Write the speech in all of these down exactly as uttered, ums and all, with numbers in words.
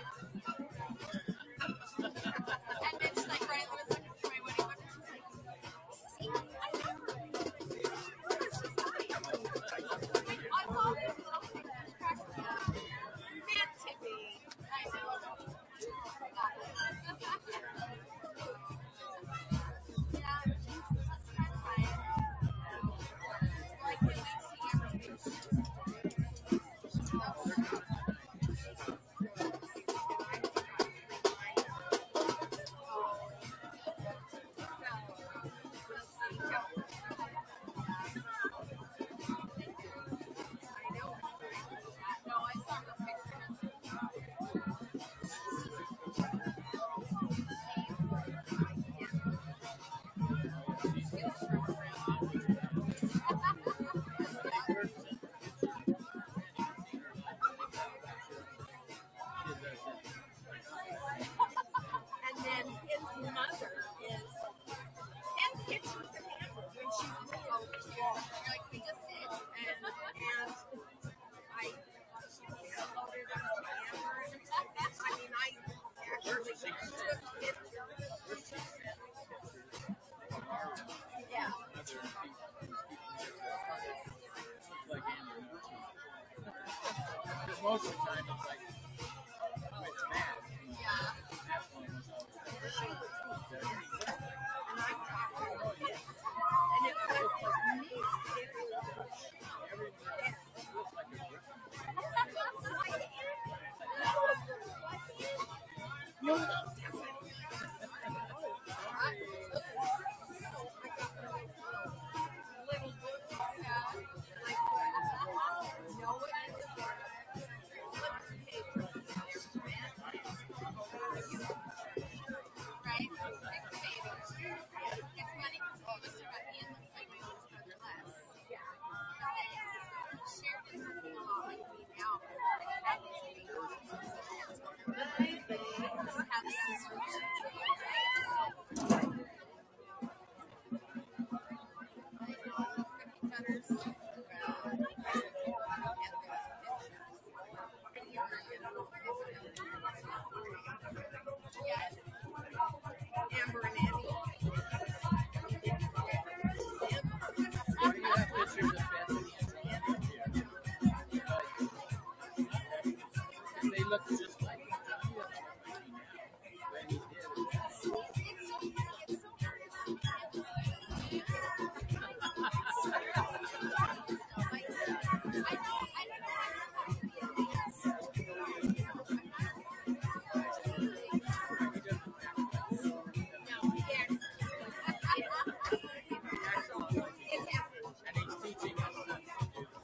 And then she's like, right, I was looking for my wedding book. She's like, see, I never. It's just fine. Like, I saw these little pictures cracked me up. Meant to be. I know. Got it. Yeah, that's kind of fine. Like, when we see everything. No, I saw the pictures. And then his mother is ten pictures of him when she was oh, yeah. Like we just did. And, and I uploaded them to Amber. I mean, I actually took pictures. Yeah. Because most of the time it's like, oh, it's bad. Yeah. And I talked to her. And it wasn't me. It was them. No, no. Amber and Annie. What do you have pictures of Bethany and they look just like when he did. And he's teaching us stuff to do.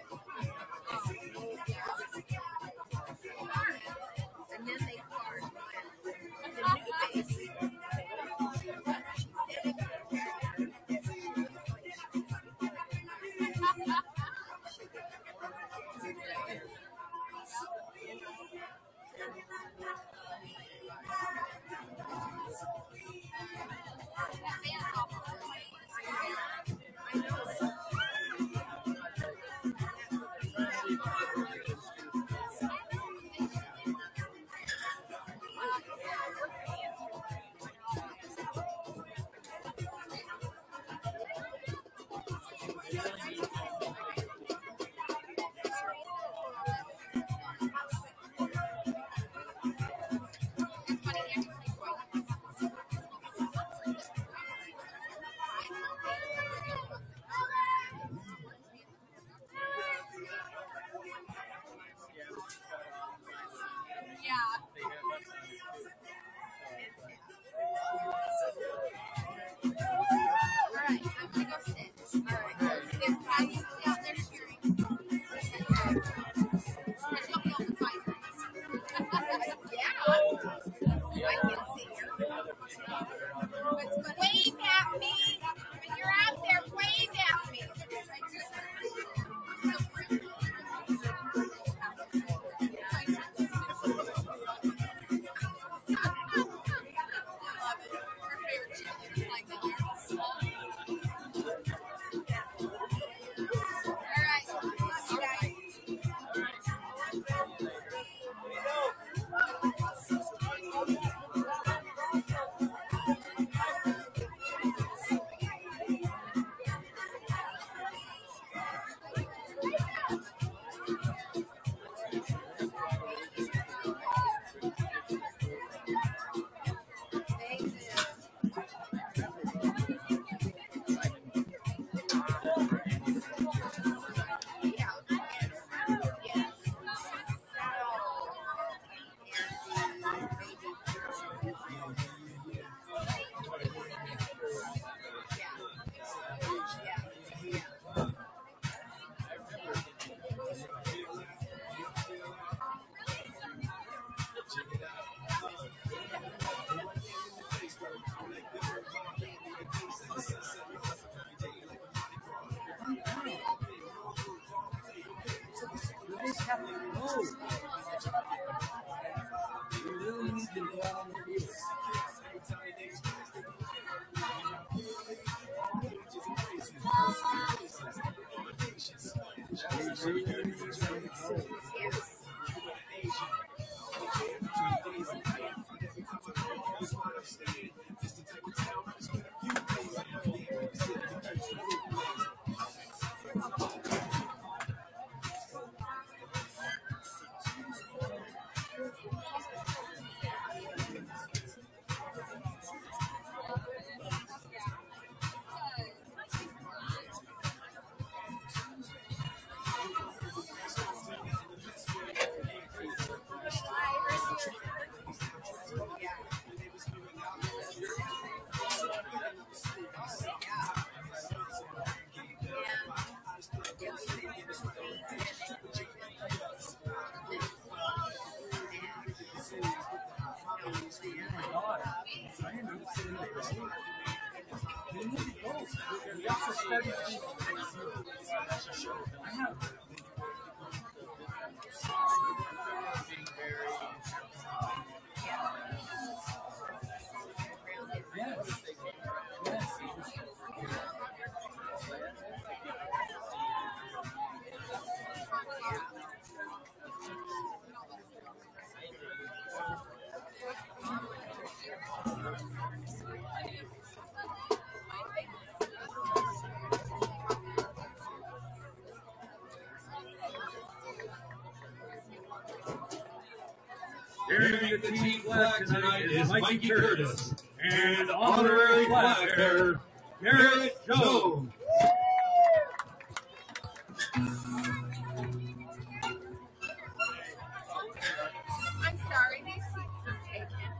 And then they part when the new baby. Wave at me. When you're out there, wave at me. All right. Carrying the team flag tonight is Mikey Curtis and honorary flag bearer Garrett Jones. I'm sorry, these seats are taken.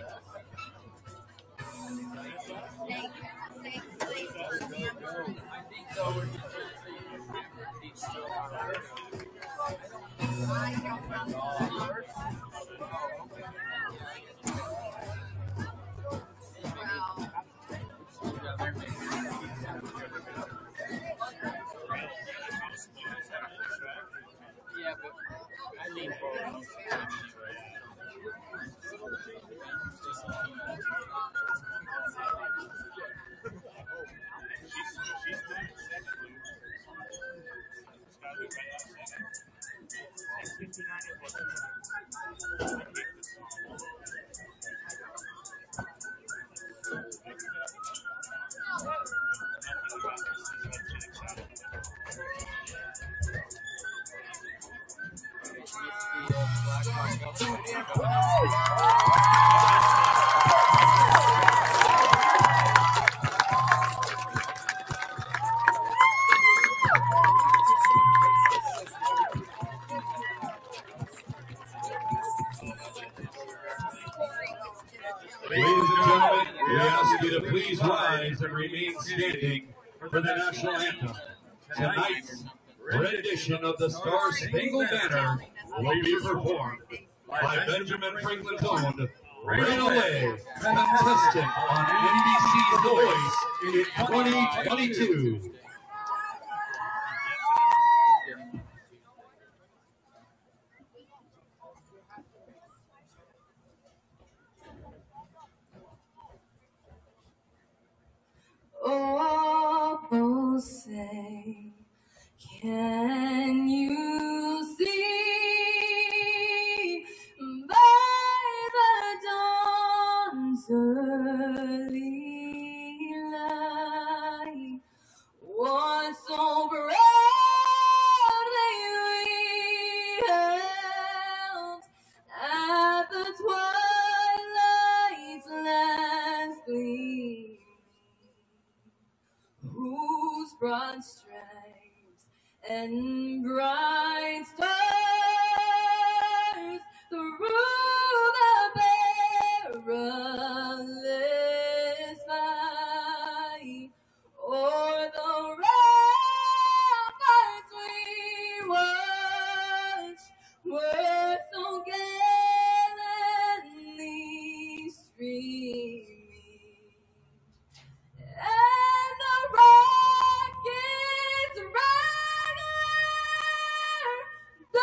Thank you. Thank you. Thank you. I don't know. Yeah, but I need both. Ladies and gentlemen, we ask you to please rise and remain standing for the national anthem. Tonight's red edition of the Star Spangled Banner will be performed by Benjamin Franklin's own Right Away, contestant on N B C's The Voice in twenty twenty-two. Oh, folks say, can you see by the dawn's early light what so proudly we held at the twilight's last gleam? Whose broad stripes and bright stars through the perilous fight, o'er the ramparts we watched, were so gallantly streaming. And the rocket's regular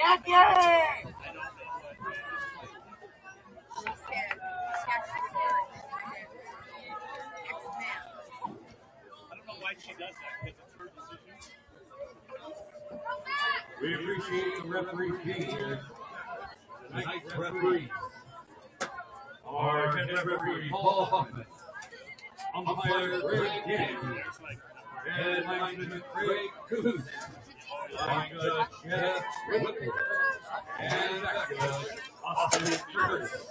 We appreciate the referees being here. Tonight's referees are head referee Paul Huffman, umpire Greg Yankee, head linesman Craig Coos, line judge Jeff Whipple, and back judge Austin Curtis.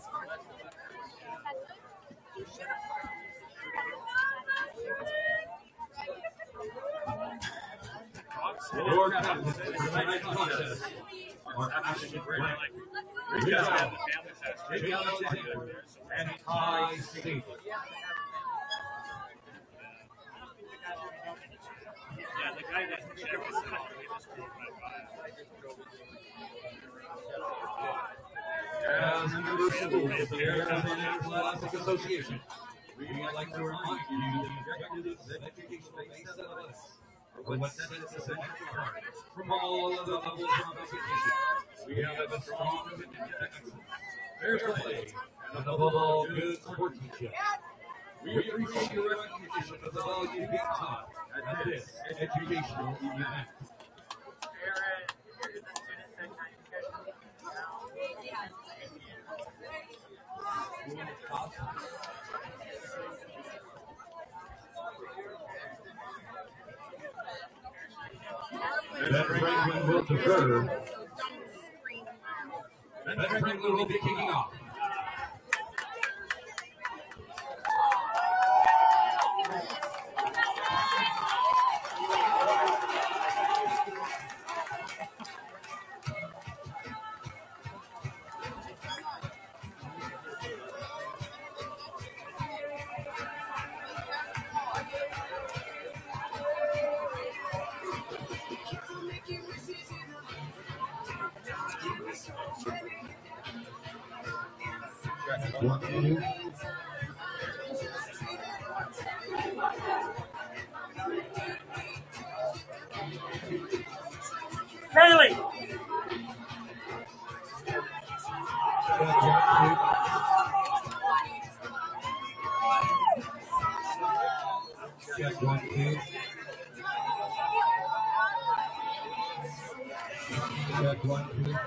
Your captains for tonight's contest are Ashton Grant, Rick Allen, Jake Alexander, and Ty Stevens. Yeah, the guy that checked his out. As members of the Arizona Athletic Association, we would like to remind you the objectives of educational-based athletics are what sets us apart from all other levels of education. We have a strong commitment to excellence, fair play, and above all, good sportsmanship. We appreciate your recognition of the values being taught at this educational event. Ben Franklin will defer. Ben Franklin will be kicking off. One, two. Haley! Check one, two. Check one, two.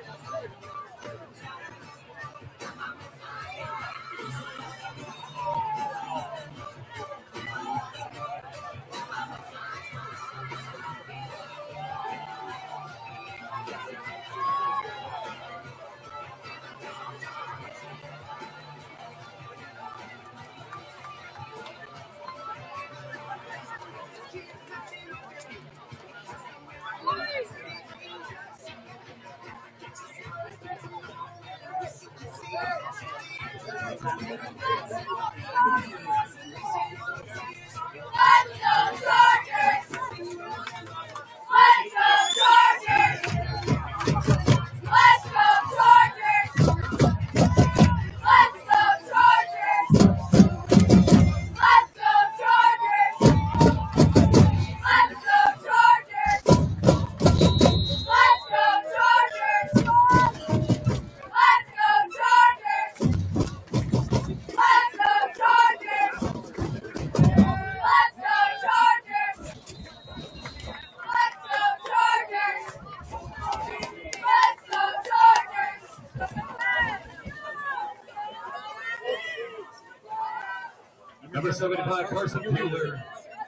Number seventy-five, Carson Bueller,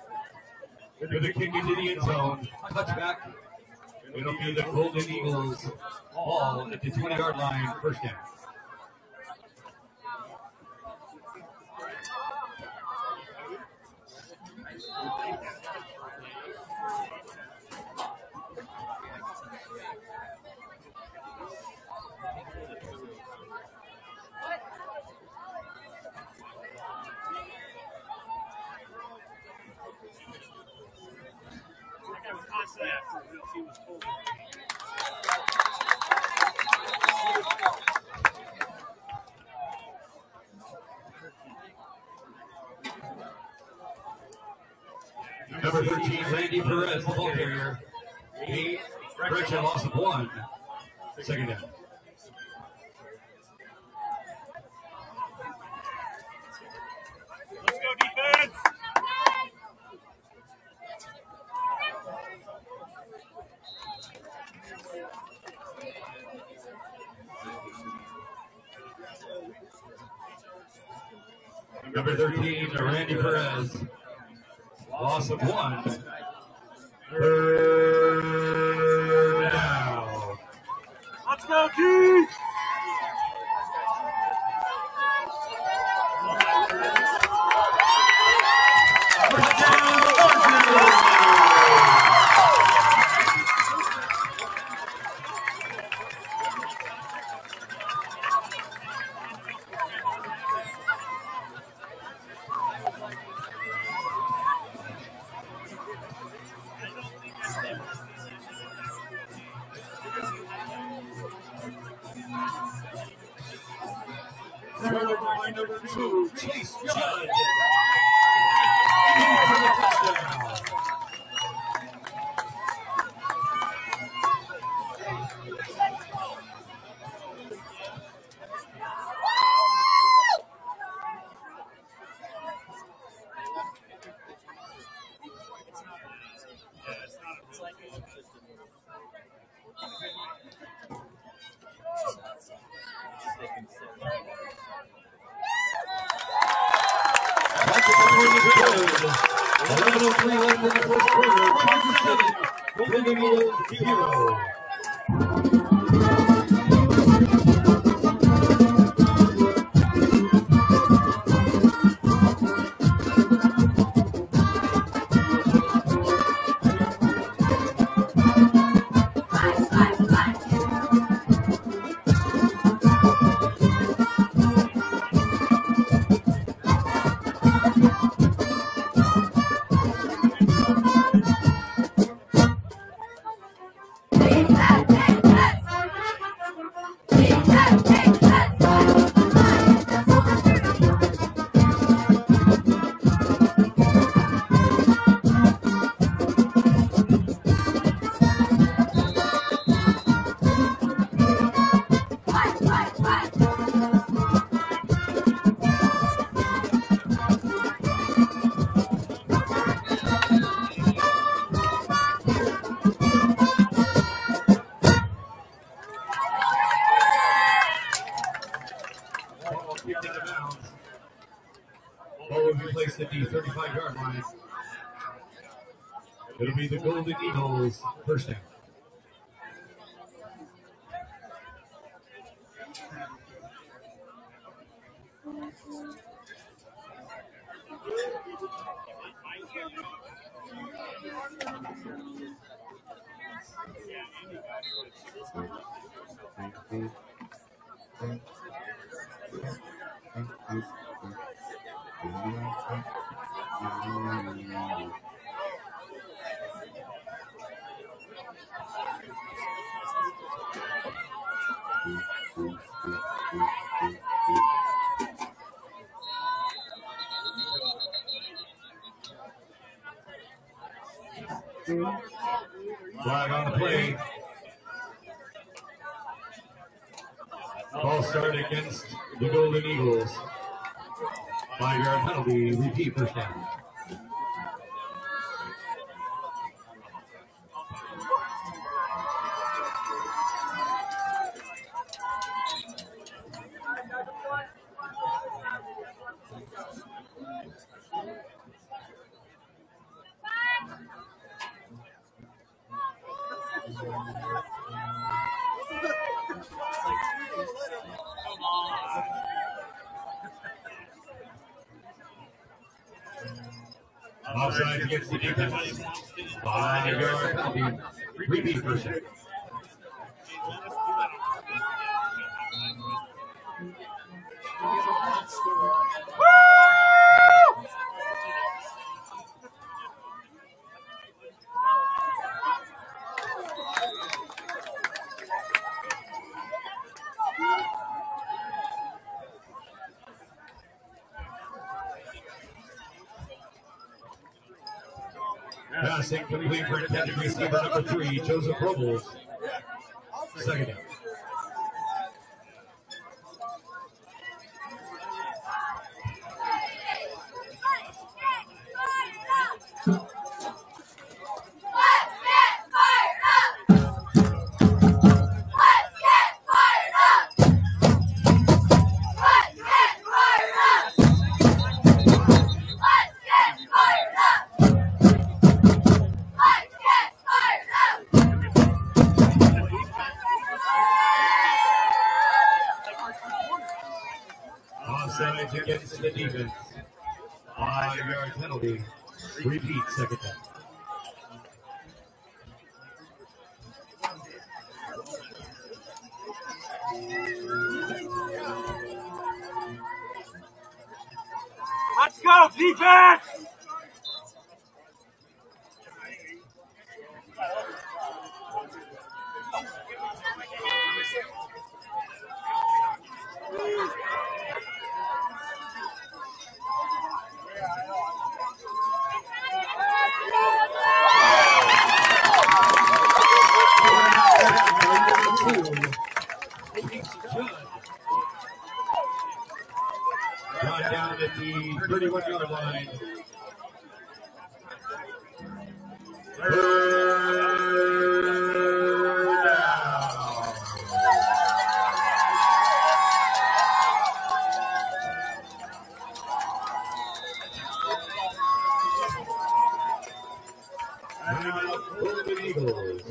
with the kick into the end zone. Touchback. It'll be the Golden Eagles ball at the twenty-yard line, first down. Number thirteen, Randy Perez, the ball carrier. Eight, correction, loss of one. Second down. Let's go defense. Number thirteen, Randy Perez. Loss of one. Third down. Let's go, Keith. Turnover by number two, Chase Judd. eleven oh three left in the first quarter. Kansas City, Golden Eagles zero. Ball will be placed at the thirty-five yard line. It'll be the Golden Eagles first down. Flag on the play. Ball start against the Golden Eagles. Five yard penalty, repeat first down. Offside against the defense. Five yard penalty, repeat first down. Passing complete for intended receiver number three, Joseph Robles. Second down. against the defense. Five-yard penalty. Repeat second down. Let's go, defense! Brought down at the thirty-one-yard line. Third down. Timeout for the Eagles.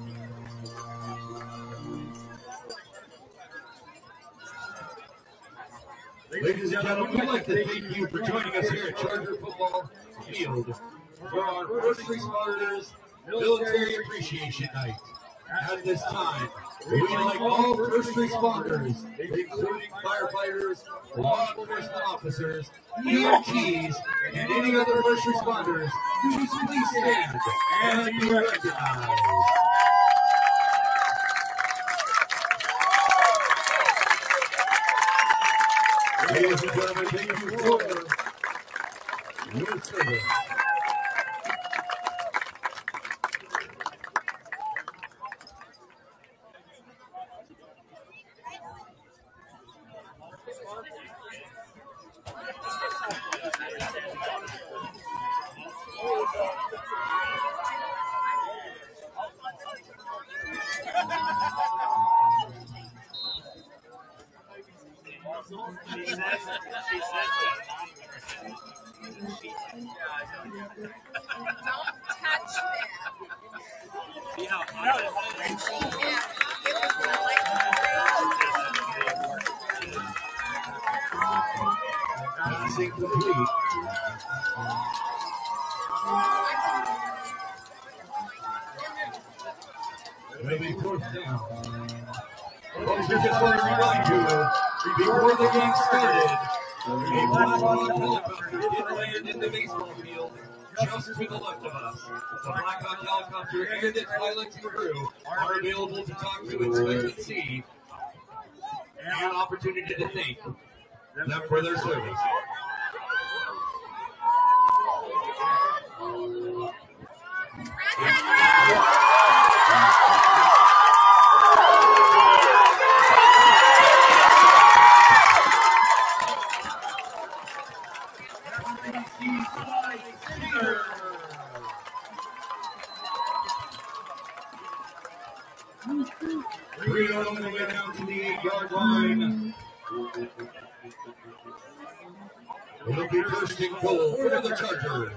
Ladies and gentlemen, we'd like to thank you for joining us here at Charger Football Field for our first responders Military Appreciation Night. At this time, we would like all first responders, including firefighters, law enforcement officers, E M Ts, and any other first responders, to please stand and be recognized. Ladies and gentlemen, thank you for your service. Passing complete. It'll be fourth down. Folks, we just want to remind you, before the game started, a Black Hawk helicopter did land in the baseball field just to the left of us. The Black Hawk helicopter and its pilot and crew are available to talk to, inspect, and see, and an opportunity to thank them for their service. Three on the way down to the eight-yard line. It'll be first and goal for the Chargers.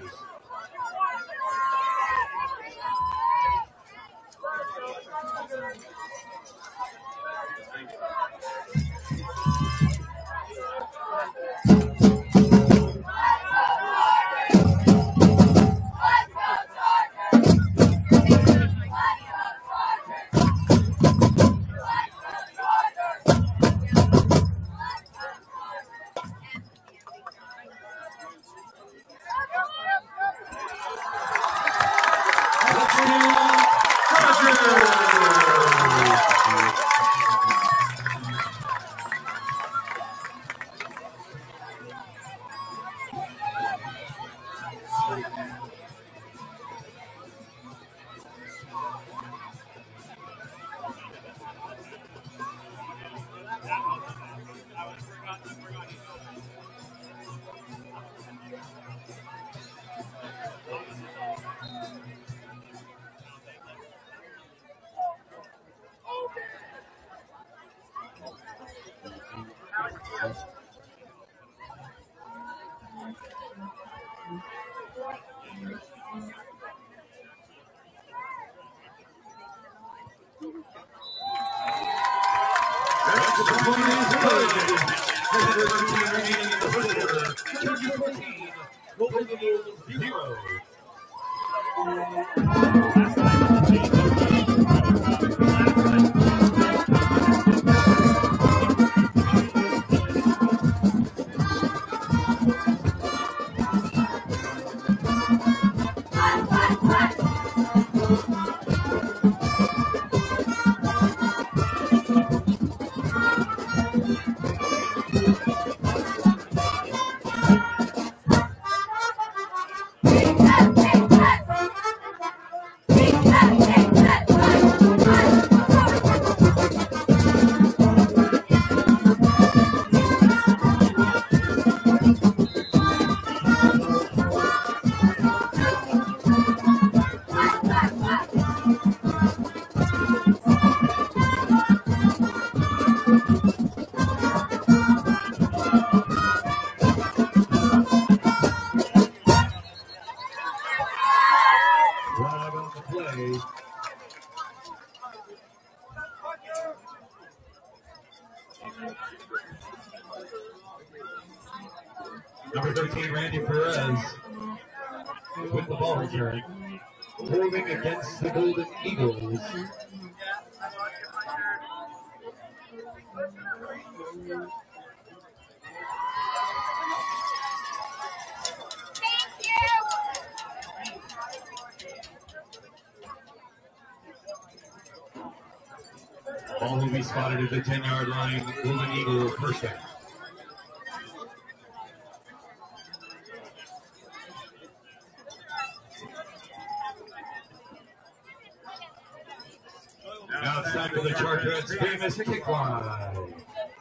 That's the point is good. Number thirteen remaining in the football. Eagles zero. Flag on the play. Number thirteen, Randy Perez, with the ball return, holding against the Golden Eagles. Ball will be spotted at the ten-yard line. Golden Eagles first down. Outside of the Chargers' famous kick line.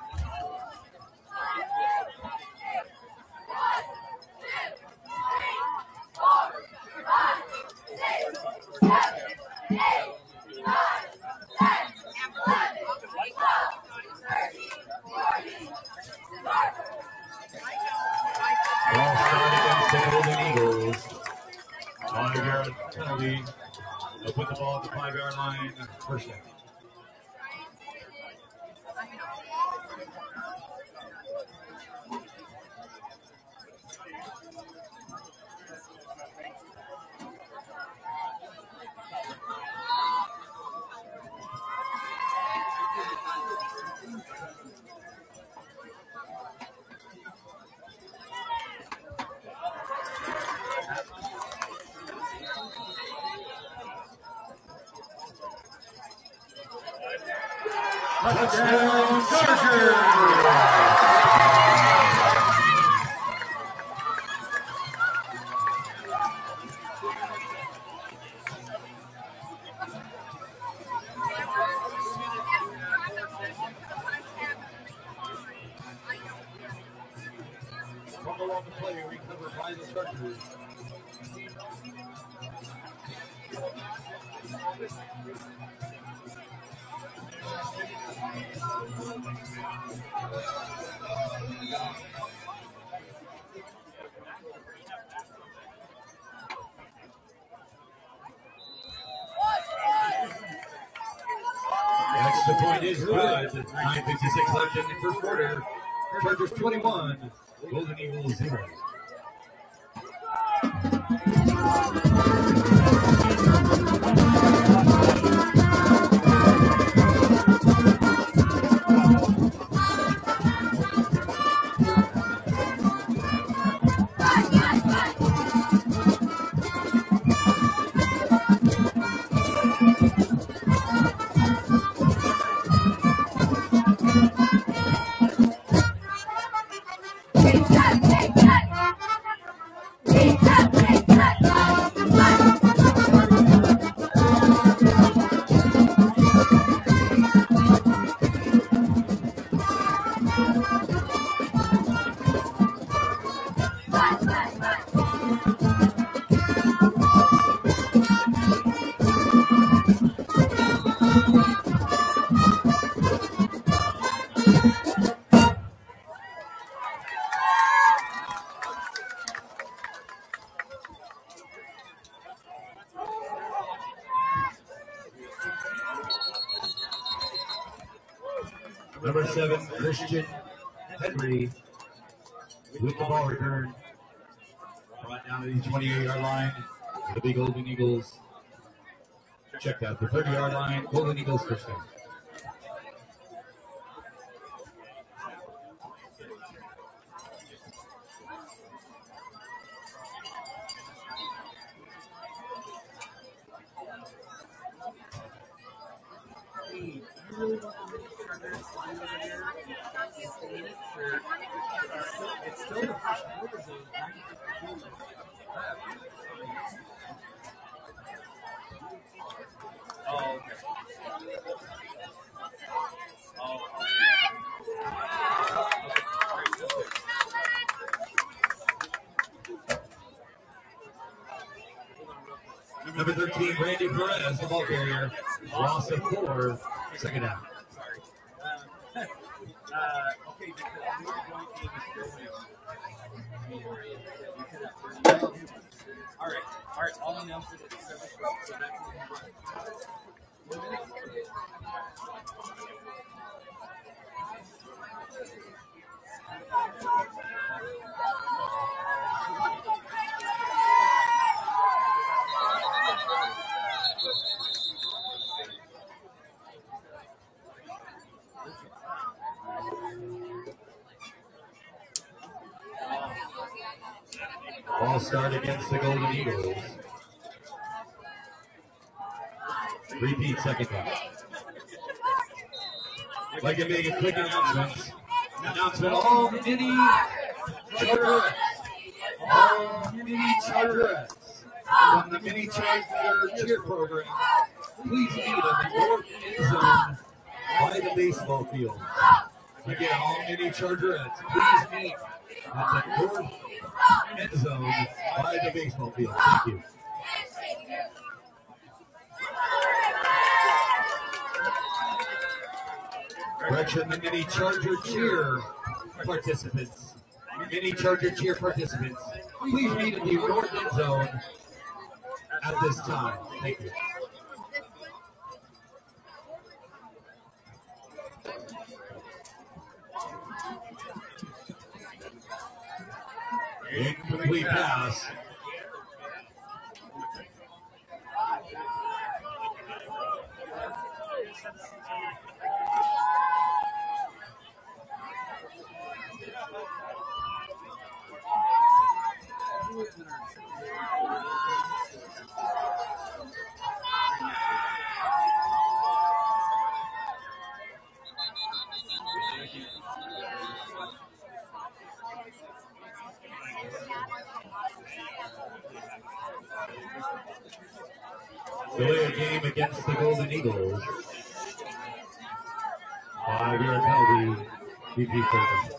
Ball started against the Golden Eagles. Five-yard penalty. They'll put the ball at the five-yard line. First down. Touchdown, Chargers! Fumble on the play, recovered by the Chargers. The extra point is good. nine fifty-six left in the first quarter. Chargers twenty-one, Golden Eagles zero. Number seven, Christian Henry, with the ball return. Down to the twenty-eight yard line. The big Golden Eagles. Check that. The thirty yard line. Golden Eagles first down. It's still the first quarter zone. Oh, okay. Oh, Number thirteen, Randy Perez, the ball carrier. Loss of four. Second down. sorry. Uh, uh, okay, because the joint game is still All right, all right, I'll announce it at seven o'clock, so that's one minute. Ball start against the Golden Eagles. Repeat second down. I'd like to make a quick announcement. Announcement, all mini charterettes. All mini charterettes from the mini charter cheer program. Please meet at the north end zone by the baseball field. Again, all mini charterettes, please meet at the north end zone by the baseball field. Thank you. Correction, the mini Charger cheer participants. Mini Charger cheer participants, please meet at the north end zone at this time. Thank you. Incomplete pass. Delay a game against the Golden Eagles. Five-yard penalty. B P thirty.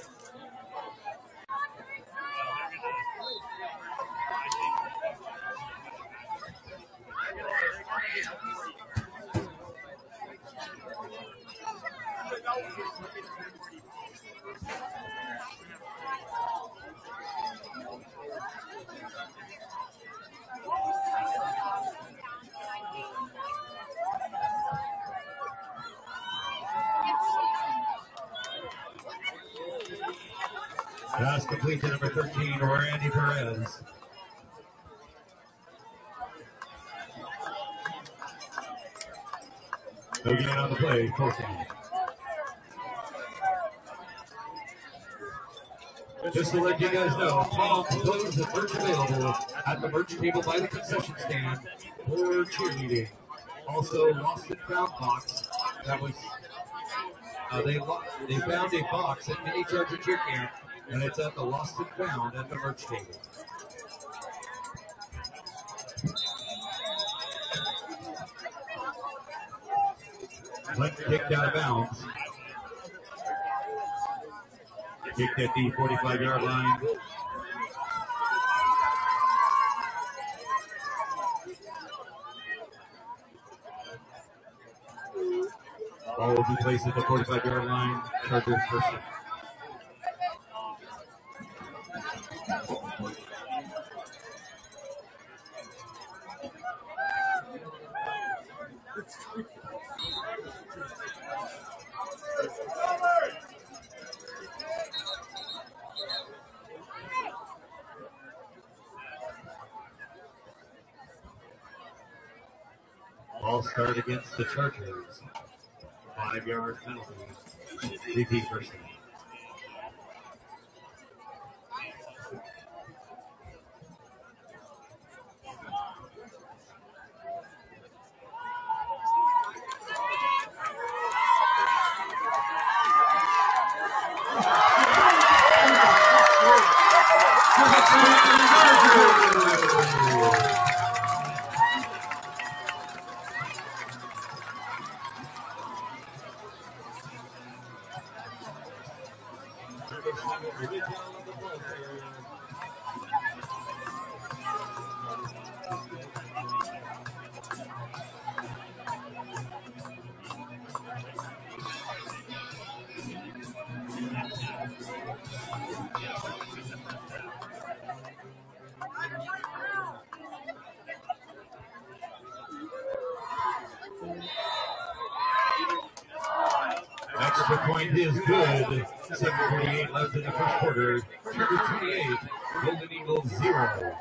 Pass complete to number thirteen, Randy Perez. No gain on the play, fourth down. Just to let you guys know, Tom clothes is merch available at the merch table by the concession stand for cheerleading. Also, lost and found box. That was uh, they lo- they found a box at Mini Charger Cheer Camp, and it's at the lost and found at the merch table. Left kicked out of bounds. Kicked at the forty-five-yard line. Ball will be placed at the forty-five-yard line. Chargers first. Ball start against the Chargers. Five-yard penalty. Repeat first down. Extra point is good. seven forty-eight left in the first quarter. Trigger twenty-eight. Golden Eagles zero.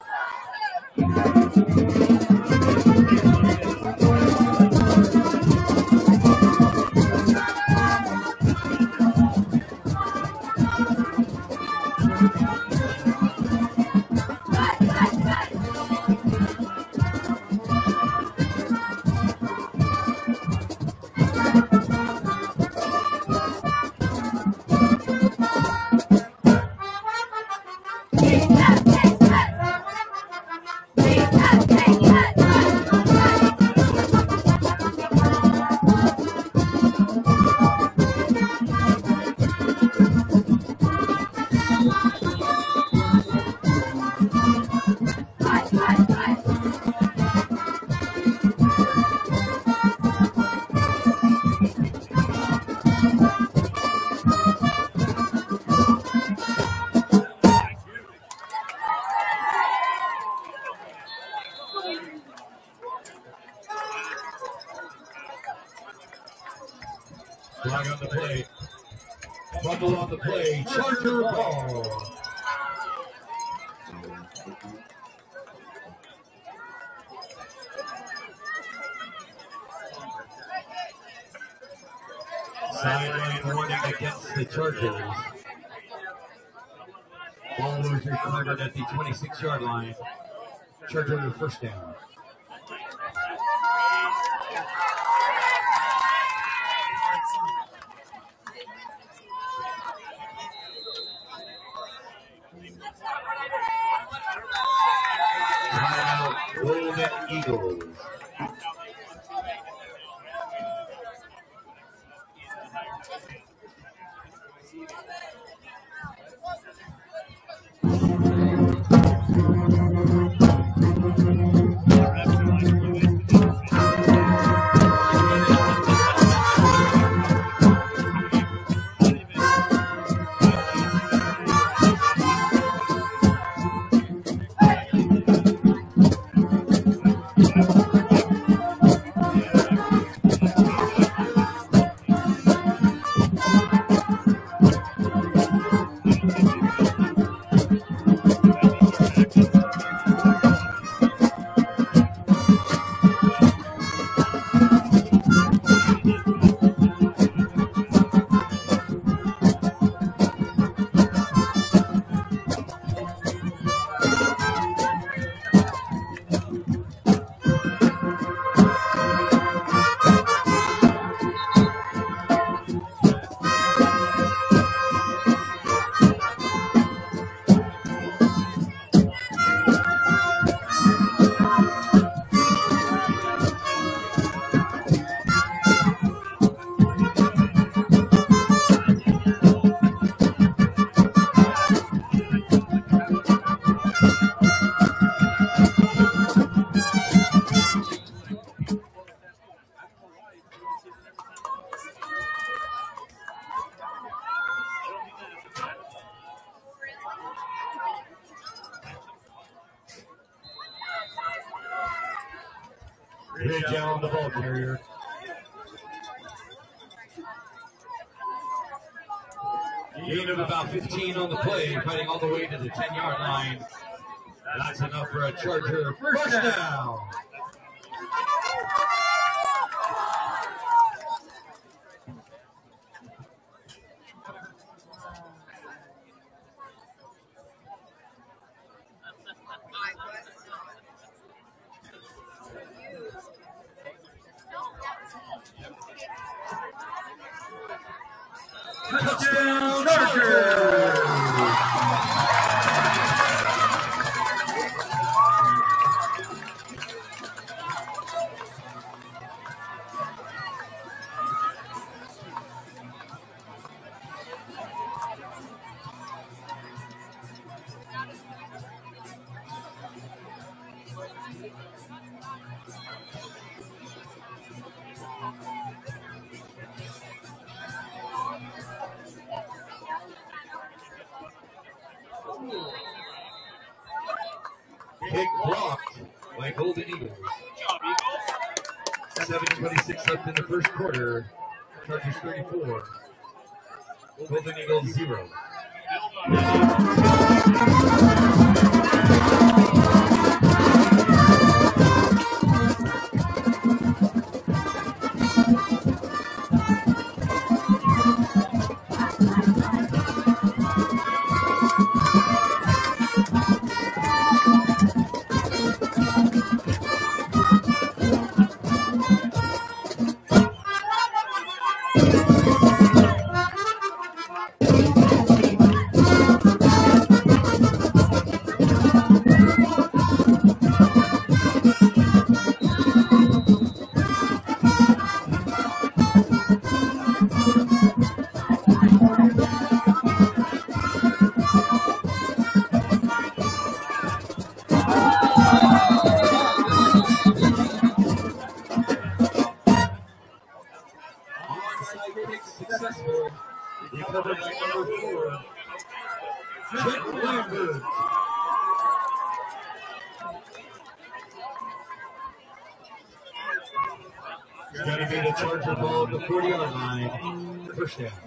Flag on the play. Fumble on the play. Charger ball. Sideline warning against the Chargers. Ball was recorded at the twenty-six-yard line. Charger first down. Timeout, Golden Eagles. Big down on the ball carrier. Gain of about fifteen on the play, fighting all the way to the ten-yard line. That's enough for a Charger first down. Kick blocked by Golden Eagles. seven twenty-six left in the first quarter. Chargers thirty-four. Golden Eagles zero. Successful. Recovered by number four. Chet Lambert. It's going to be the Charger ball at the forty-yard line. First down.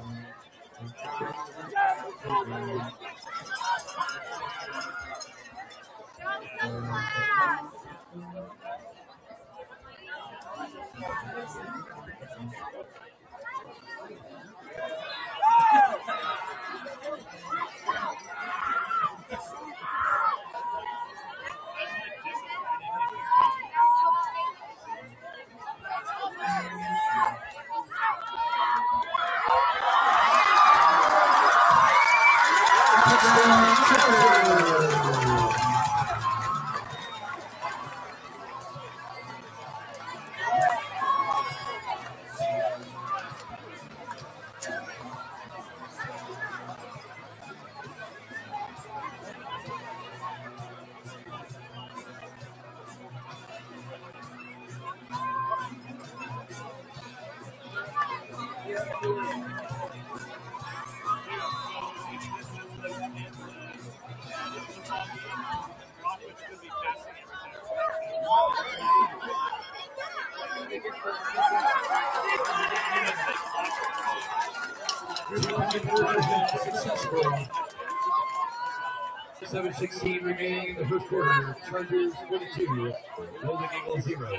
seven sixteen remaining in the first quarter. Chargers forty-two, Golden Eagles zero.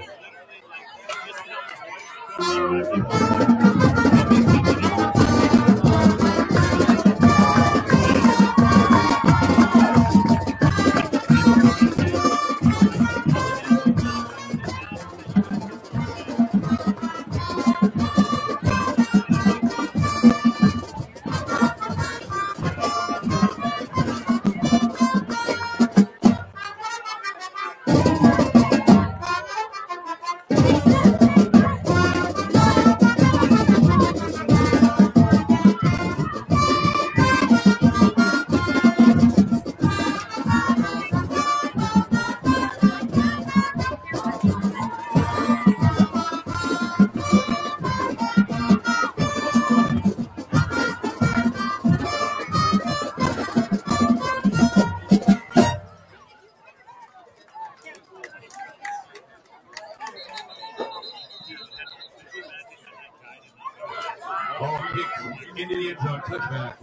Ball kicked into the end zone, touchback.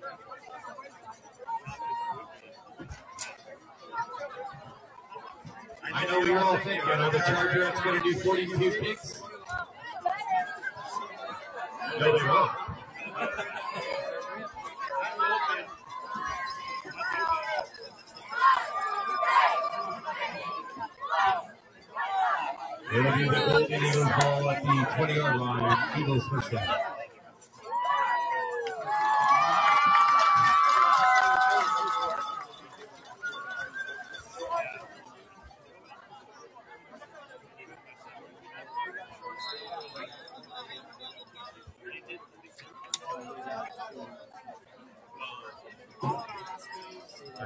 I know we were all thinking, you know, the Chargers going to do forty-two kicks. No, they won't. It'll be the Golden Eagles ball at the twenty-yard line. Eagles first down.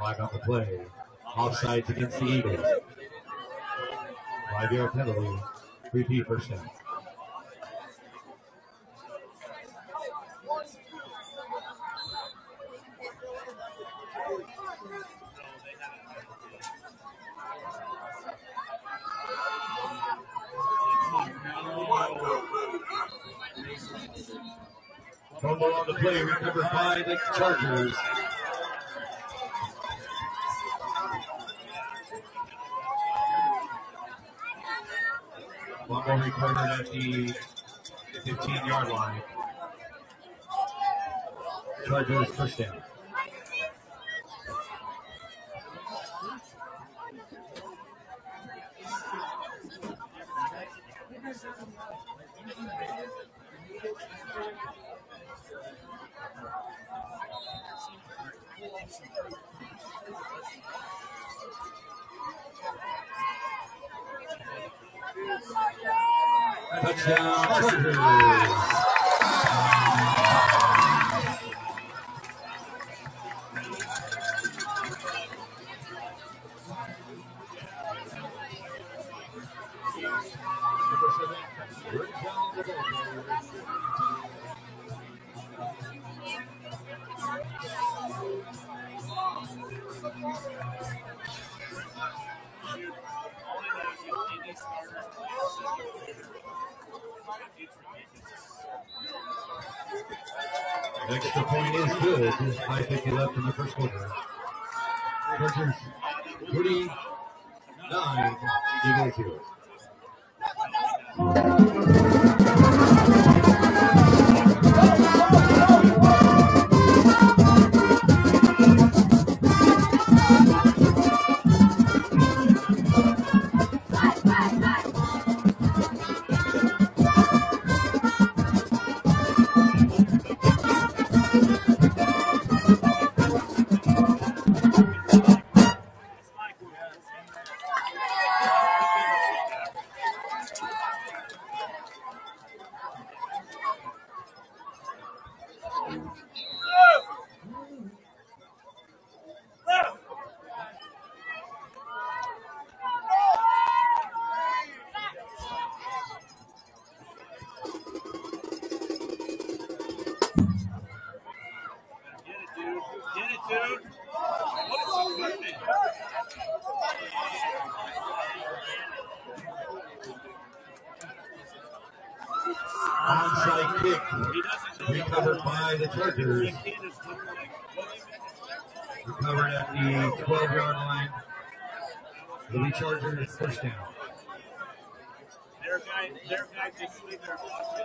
Flag on the play. Offsides against the Eagles. Five-yard penalty. Repeat first down. Fumble on the play, recovered by the Chargers. Fumble recorded at the fifteen-yard line. Chargers first down. Touchdown, Chargers. Extra point is good. five fifty left in the first quarter. Chargers thirty-nine, Eagles zero. Onside kick recovered by the Chargers. Recovered at the twelve-yard line. It'll be Chargers first down. Their guy, their guy just leave their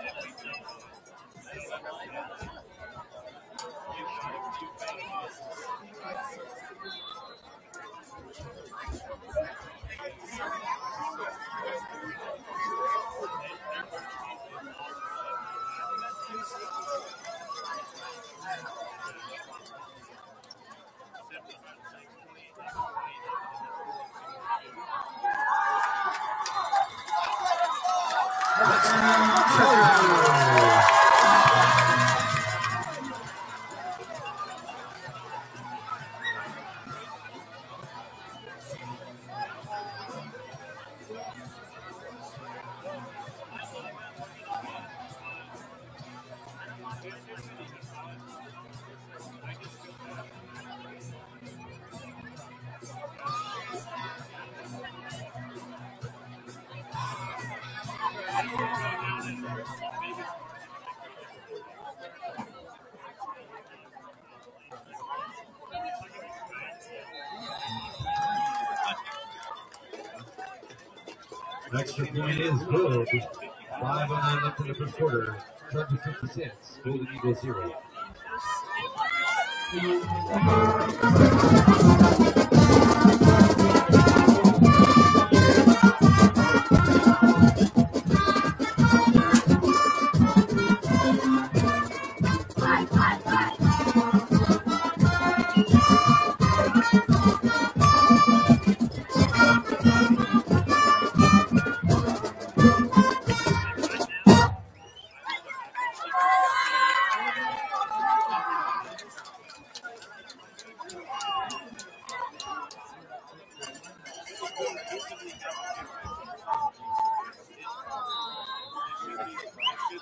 Extra point is good. Five oh nine left in the first quarter. Chargers fifty-six. Golden Eagles zero.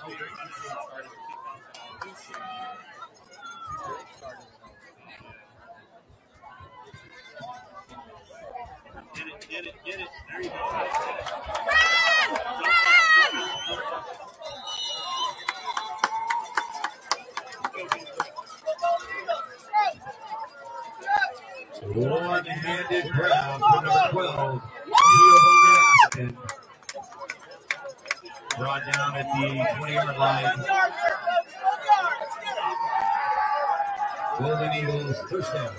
Get it, get it, get it. There you go. One-handed grab for number twelve, Aston. Brought down at the twenty-yard line. Golden Eagles, first down.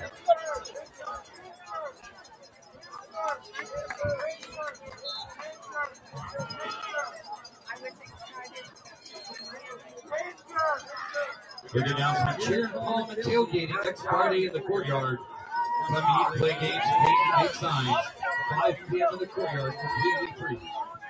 Big announcement, cheering home and tailgating next Friday in the courtyard. Come eat, play games, paint, and make signs. five p m in the courtyard, completely free.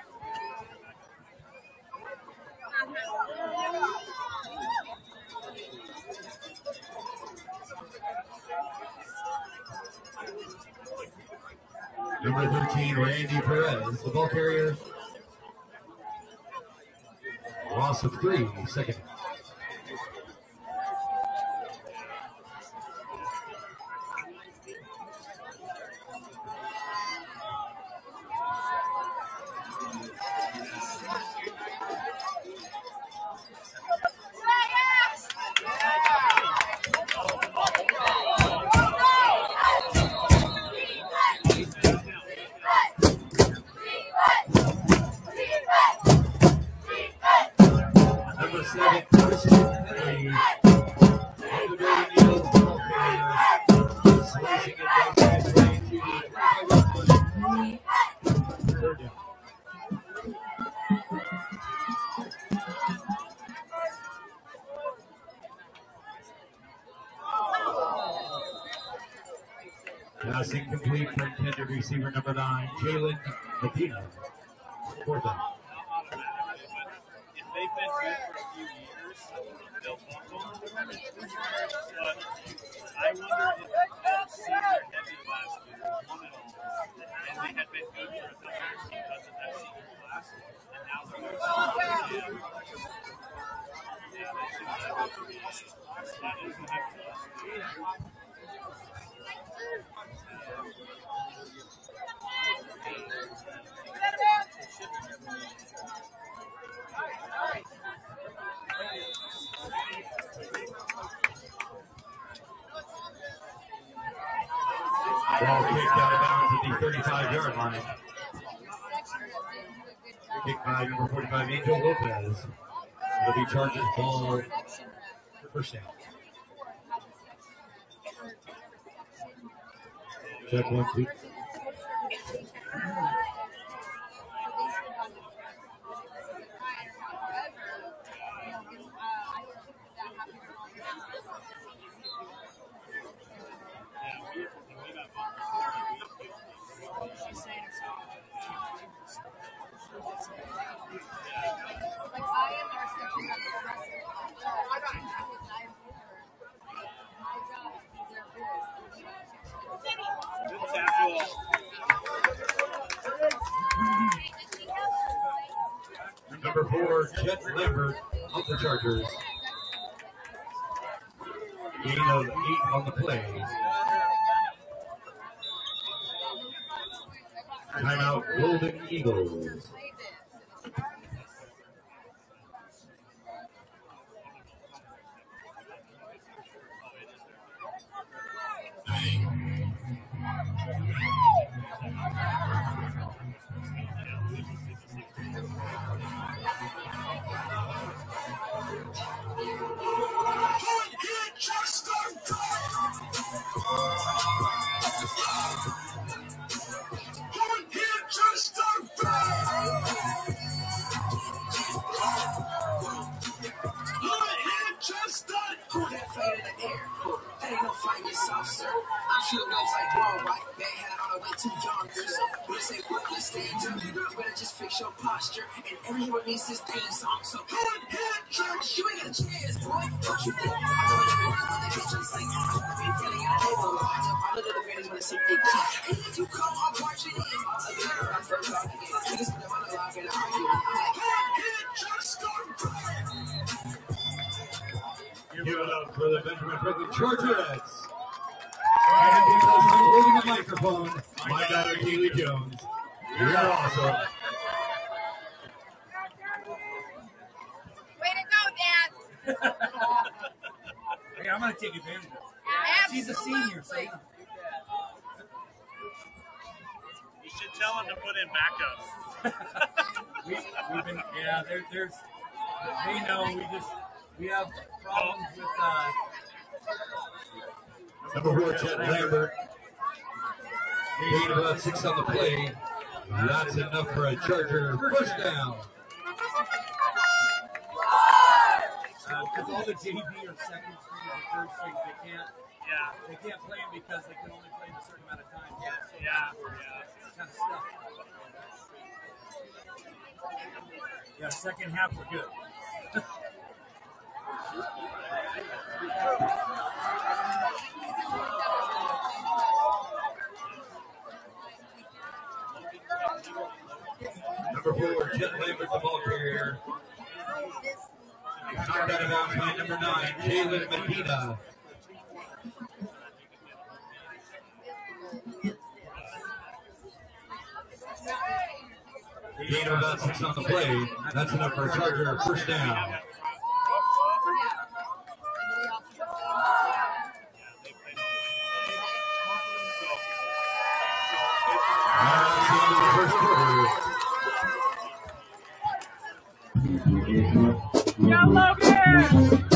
Number thirteen, Randy Perez, the ball carrier. Loss of three, second. Pass incomplete for intended receiver number nine, Jalen Medina. Fourth down. If they've been good for a few years, they'll bump them. But I wonder if they'll see their heavy last year, won it all, and they had been good for a couple years because of that senior class, and now they're going to yeah, yeah, they should have it. That is the heck of a Ball kicked out of bounds at the thirty-five-yard line. Kicked by number forty-five, Angel Lopez. It'll be Chargers ball for first down. Check one, two. Number four, Chet Lambert of the Chargers. Gain of eight on the play. Timeout, Golden Eagles. Give it up for the Benjamin Franklin Chargerettes. And because I'm holding a microphone, my daughter Keely Jones. You're awesome. Way to go, Dad. Hey, I'm going to take advantage of it. She's a senior, so. You should tell him to put in backups. we, we've been, yeah, there, there's, they know we just, we have problems with, uh, Number four, Chet Lambert. Gain about six on the play. That's enough for a Charger first down. Because uh, all the J V or second string or third strings, they can't, Yeah. they can't play them because they can only play them a certain amount of time. Yeah. Yeah. Yeah. It's kind of stuff. Yeah, second half we're good. Number four, Chet Lambert, the ball carrier. Knocked out of bounds by number nine, Jalen Medina. Gain of about six on the play. That's enough for a Charger first down. That's the end of the first quarter. Yeah, Logan!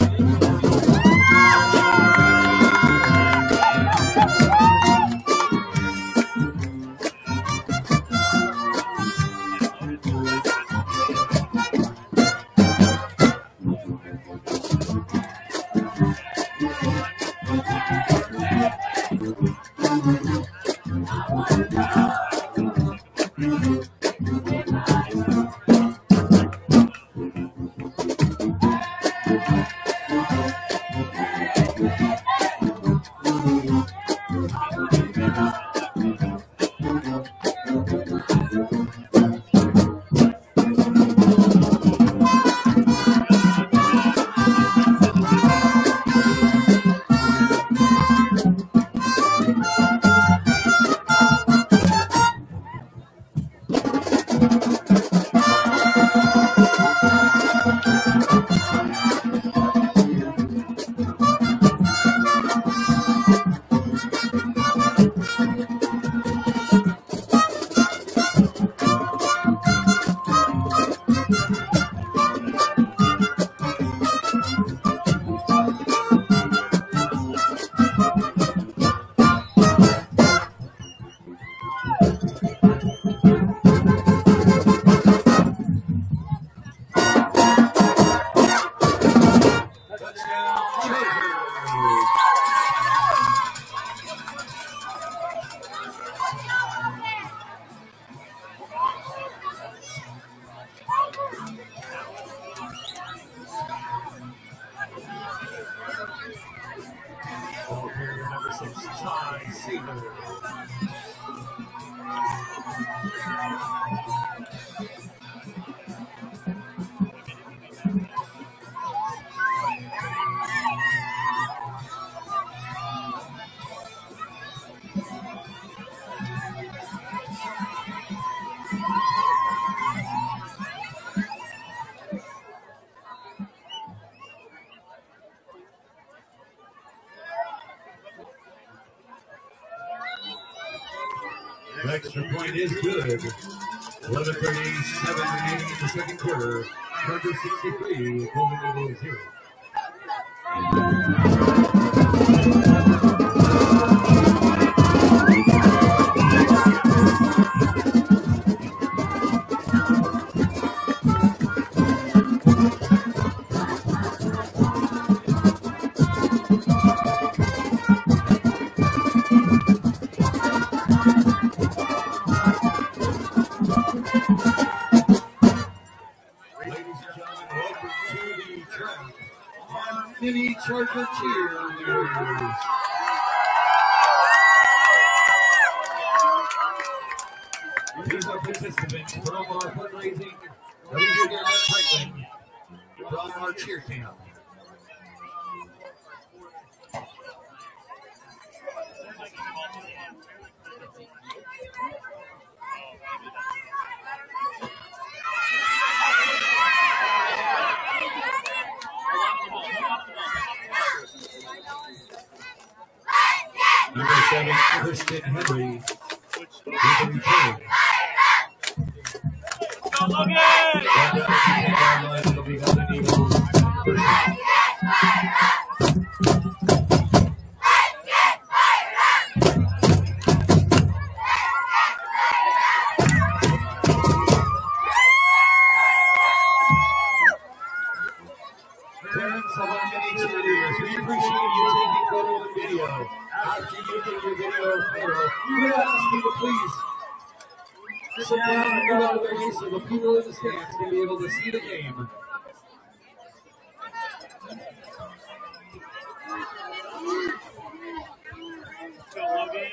The extra point is good. eleven thirty-seven remaining in the second quarter. Charger sixty-three, Golden Eagles zero. Mini Charger cheerleaders. These are participants from our fundraising every year here at Franklin from our cheer camp. seven, Christian Henry with the return. Go, Logan! It'll be Golden Eagles. Parents of our many cheerleaders, we appreciate you taking photo and video. After you take your video or photo, we ask you to please sit down and move out of the way so the people in the stands can be able to see the game. Go, Logan!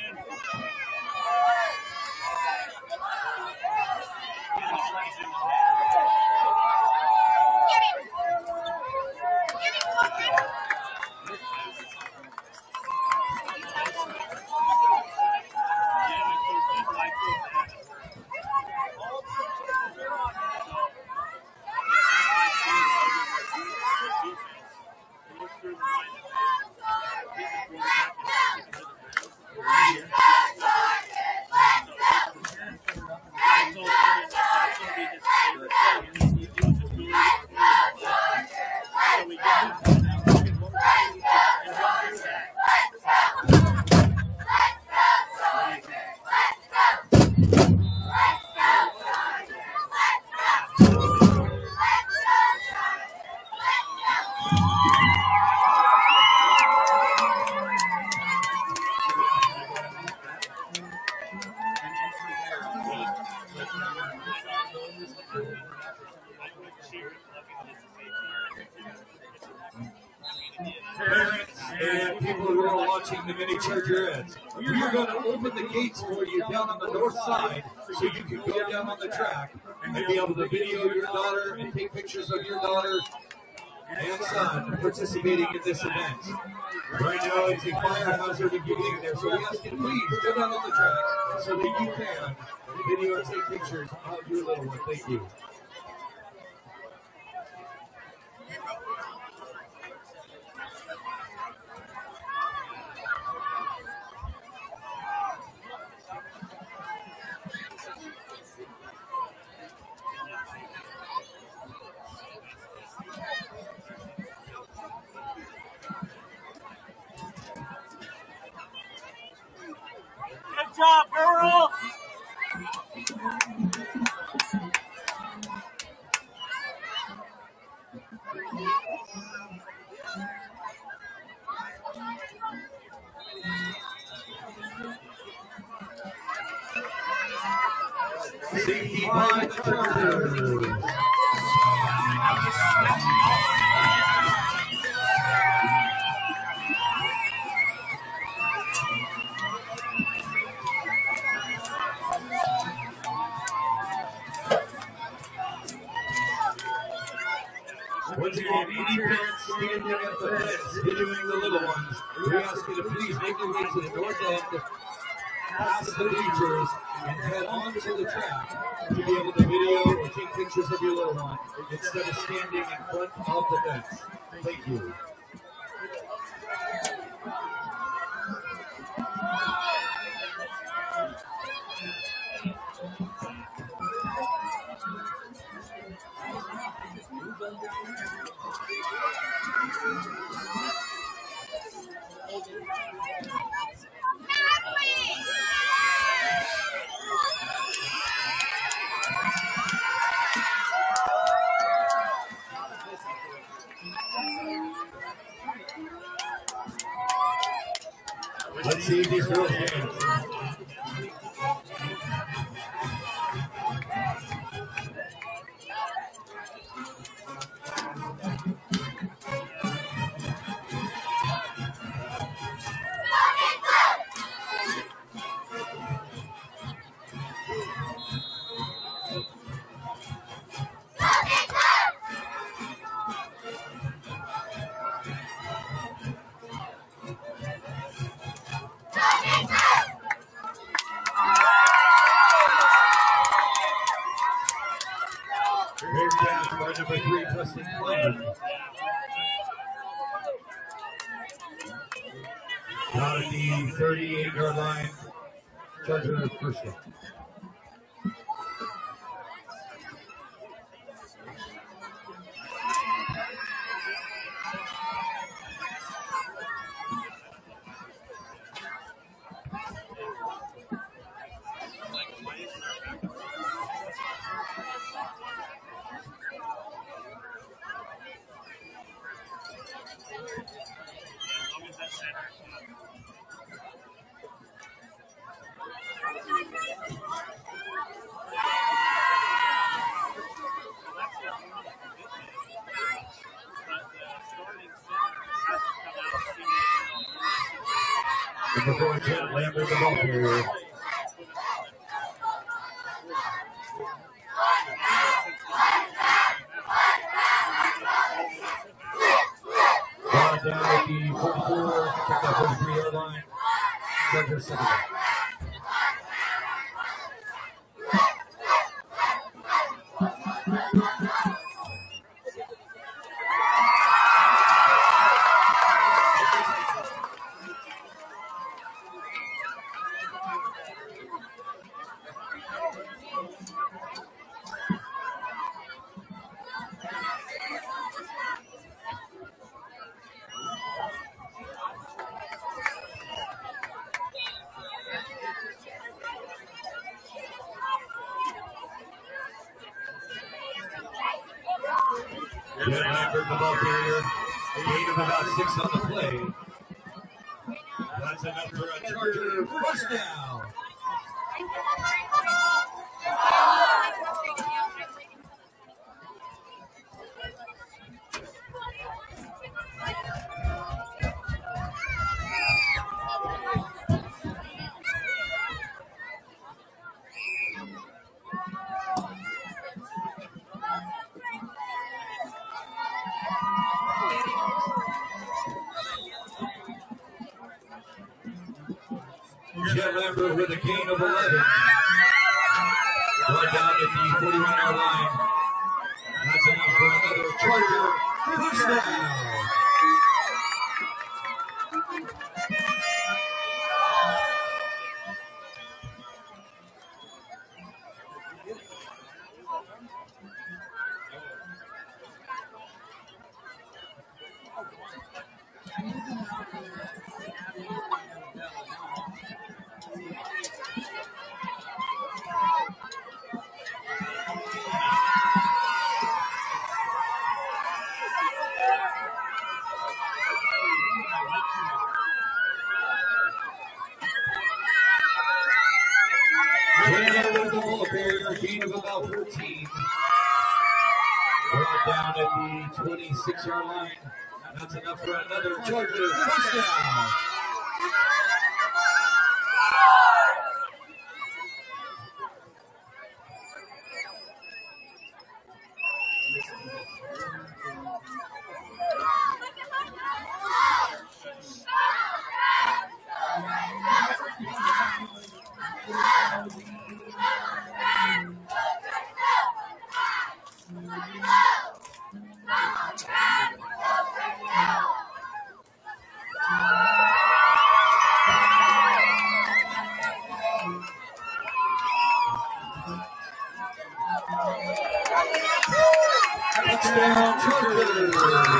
Parents and people who are watching the mini chargerettes, we're going to open the gates for you down on the north side so you can go down on the track and be able to video your daughter and take pictures of your daughter and son participating in this event. Right now it's a fire hazard if you get there, so we ask you to please go down on the track so that you can video or take pictures of your little one. Thank you. Good job, girls! Safety by the Chargers. Once again, any parents standing at the fence videoing the little ones, we ask you to please make your way to the north end, past the bleachers, and head on to the track to be able to video or take pictures of your little one instead of standing in front of the fence. Thank you. Let's see if these girls dance. Here's down by number three, Preston Clement. Out at the thirty-eight yard line. Charger first down. Number four, Jet Lambert, the ball carrier. Ball down at the forty-four, check that forty-three yard line. Charger second down. Jet Lambert, the ball carrier. Gain of about six on the play. That's enough for a Charger first down. Jet Lambert with a gain of eleven. Brought down at the forty-one yard line. That's enough for another Charger first down. Gain of about fourteen. Brought down at the twenty-six yard line. That's enough for another Charger first down. Touchdown, Chargers!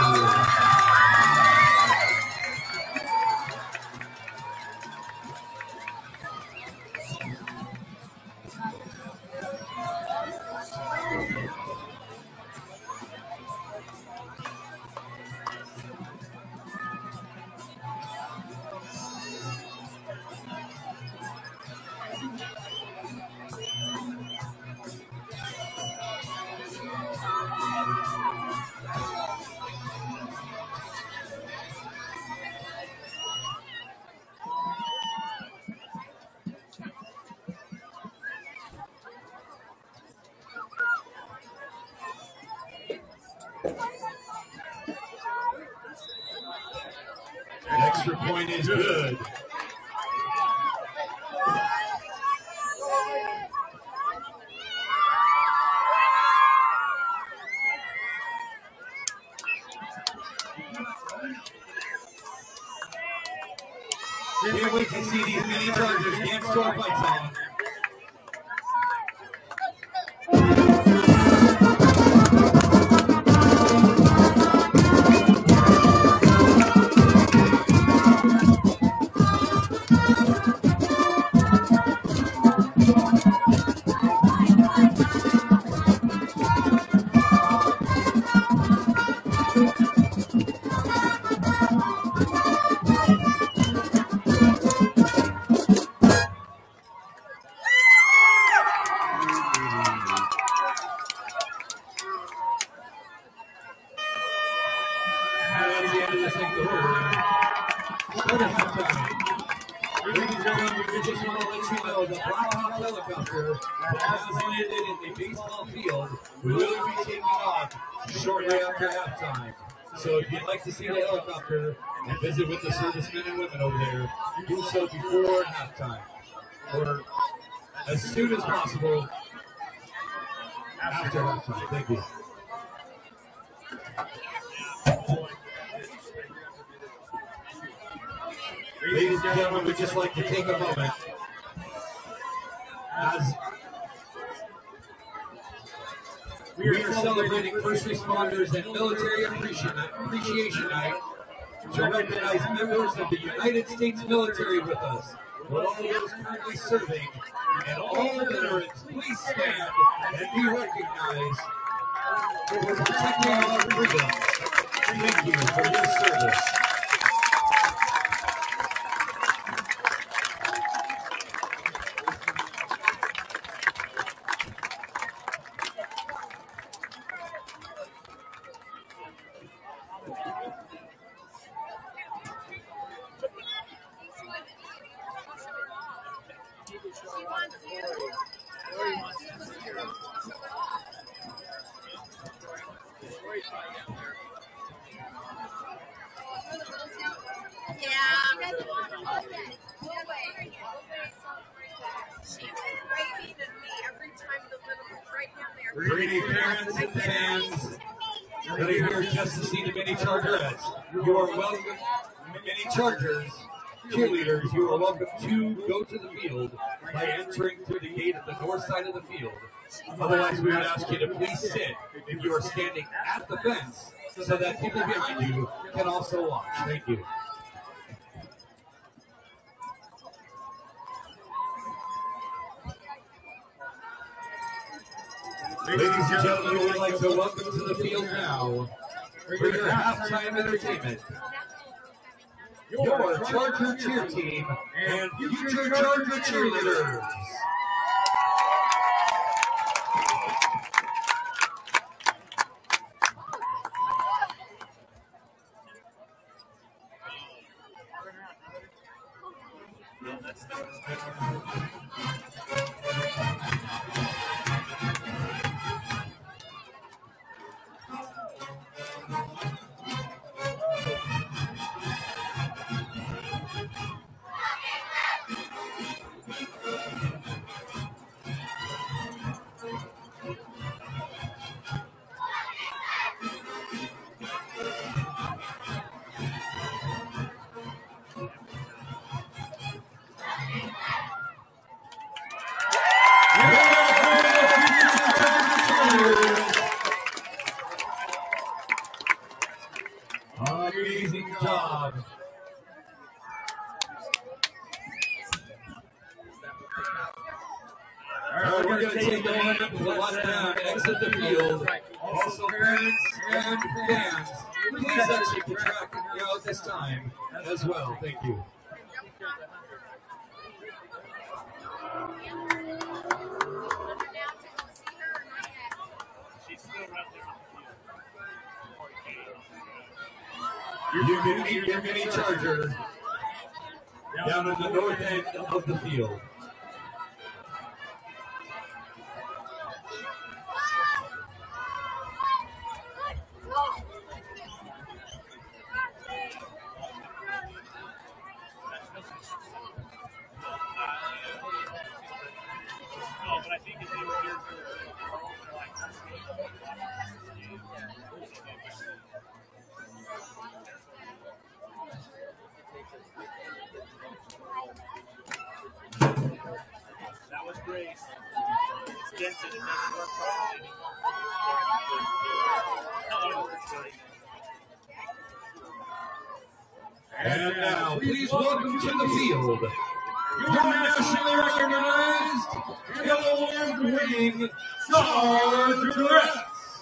An extra point is good. Can't wait to see these mini Chargers dance to our fight song. Shortly after halftime. So if you'd like to see the helicopter and visit with the servicemen and women over there, do so before halftime. Or as soon as possible after halftime. Thank you. Ladies and gentlemen, we'd just like to take a moment as we are celebrating first responders and military appreciation night to recognize members of the United States military with us. For all those currently serving and all veterans, please stand and be recognized for protecting our freedom. Thank you for your service. Greedy parents and fans that are here just to see the mini Chargerettes. You are welcome, mini Chargers cheerleaders. You are welcome to go to the field by entering through the gate at the north side of the field. Otherwise, we would ask you to please sit if you are standing at the fence so that people behind you can also watch. Thank you. Ladies and gentlemen, we would like to welcome to the field now for your halftime entertainment, your Charger cheer team and future Charger cheerleaders. Amazing job. All right, we're going to take a moment to let them exit the field. Also, parents and fans, please exit the track out this time as well. Thank you. You can meet your mini Charger down on the north end of the field. presented, it doesn't work properly. And now, please welcome to the field, your nationally recognized and award-winning Chargerettes.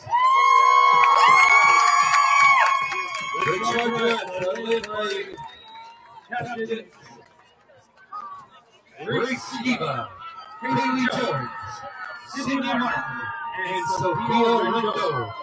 The Chargerettes are led by Captain Grace Skiba, Haley Jones, Cindy Martin, and Sophia Rindo.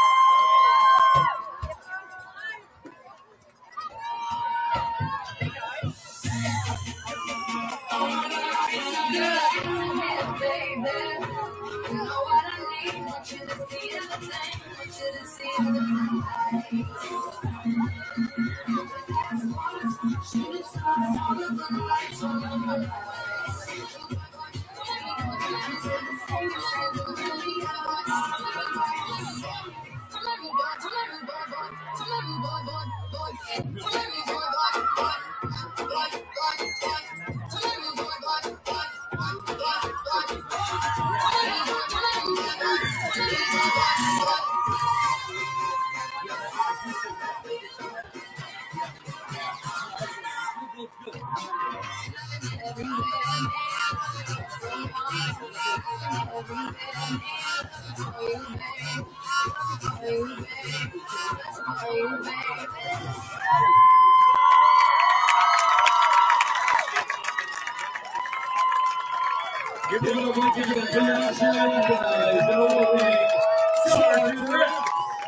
Give it a bunch of international recognized and award-winning Chargerettes.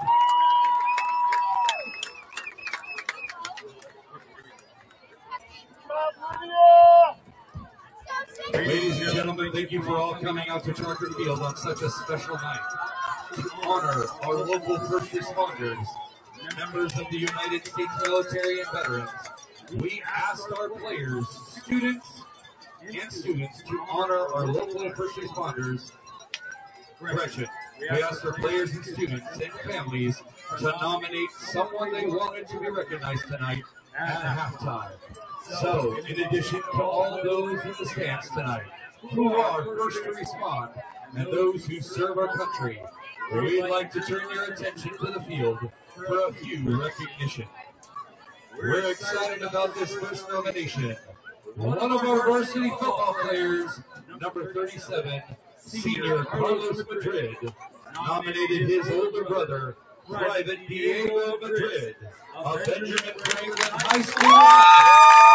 Ladies and gentlemen, thank you for all coming out to Charger Field on such a special night to honor our local first responders, members of the United States military and veterans. We asked our players, students, and students to honor our local first responders. Correction. We asked our players and students and families to nominate someone they wanted to be recognized tonight at halftime. So, in addition to all those in the stands tonight who are first to respond and those who serve our country, we'd like to turn your attention to the field for a few recognition. We're excited about this first nomination. One of our varsity football players, number thirty-seven, senior Carlos Madrid, nominated his older brother, Private Diego Madrid, of Benjamin Franklin High School.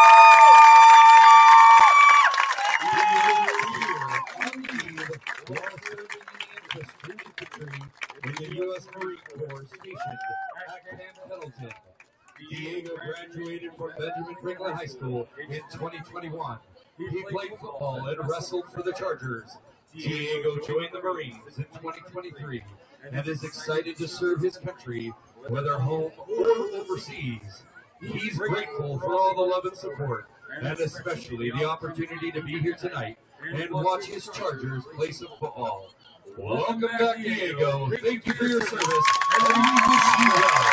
While serving in the in the U S Marine Corps stationed at Camp Pendleton. Diego graduated from Benjamin Franklin High School in twenty twenty-one. He played football and wrestled for the Chargers. Diego joined the Marines in twenty twenty-three and is excited to serve his country, whether home or overseas. He's grateful for all the love and support, and especially the opportunity to be here tonight and watch his Chargers play some football. Welcome back, Diego. Thank you for your service, and we wish you well.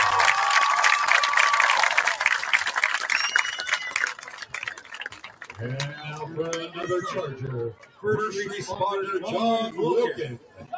And now for another Charger, first responder John Wilkin.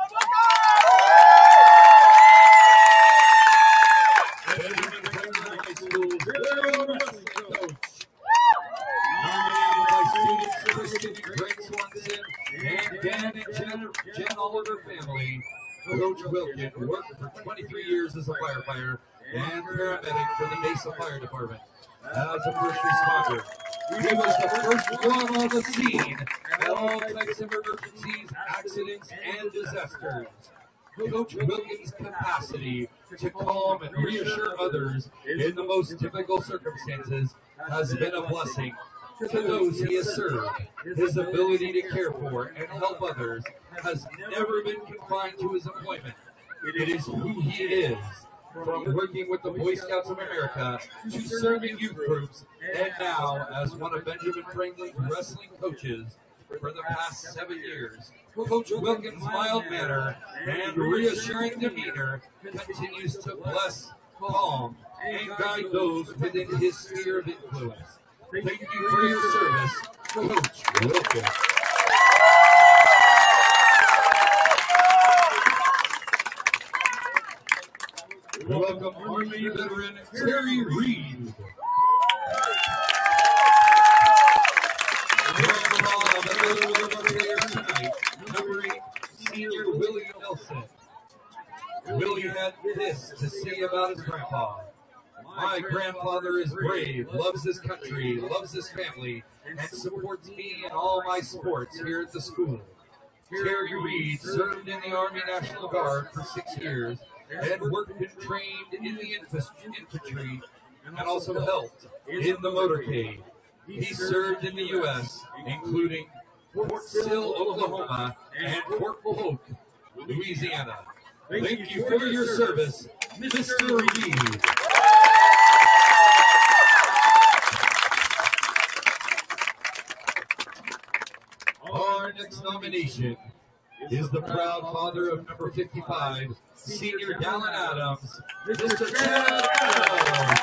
Benjamin Franklin High School wrestling coach. Nominated by students Kristen Greg Swanson and Dan and Jen, Jen Oliver family, Coach Wilkin worked for twenty-three years as a firefighter and paramedic for the Mesa Fire Department. As a first responder, he was the first one on the scene at all types of emergencies, accidents, and disasters. Coach Wilkins' capacity to calm and reassure others in the most difficult circumstances has been a blessing to those he has served. His ability to care for and help others has never been confined to his employment. It is who he is. From working with the Boy Scouts of America to serving youth groups, and now as one of Benjamin Franklin's wrestling coaches for the past seven years. Coach Wilkins' mild manner and reassuring demeanor continues to bless, calm, and guide those within his sphere of influence. Thank you for your service, Coach Wilkins. We welcome Army veteran Terry Reed. Tonight, number eight, senior Willie Nelson. Willie had this to say about his grandpa. My grandfather is brave, loves his country, loves his family, and supports me in all my sports here at the school. Terry Reed served in the Army National Guard for six years and worked and trained in the infantry and also helped in the motorcade. He served in the U S, including Fort Sill, Oklahoma, and Fort Polk, Louisiana. Thank you for your service, Mister Reed. Our next nomination is the proud father of number fifty-five, senior Dallin Adams, Mister Chad Adams.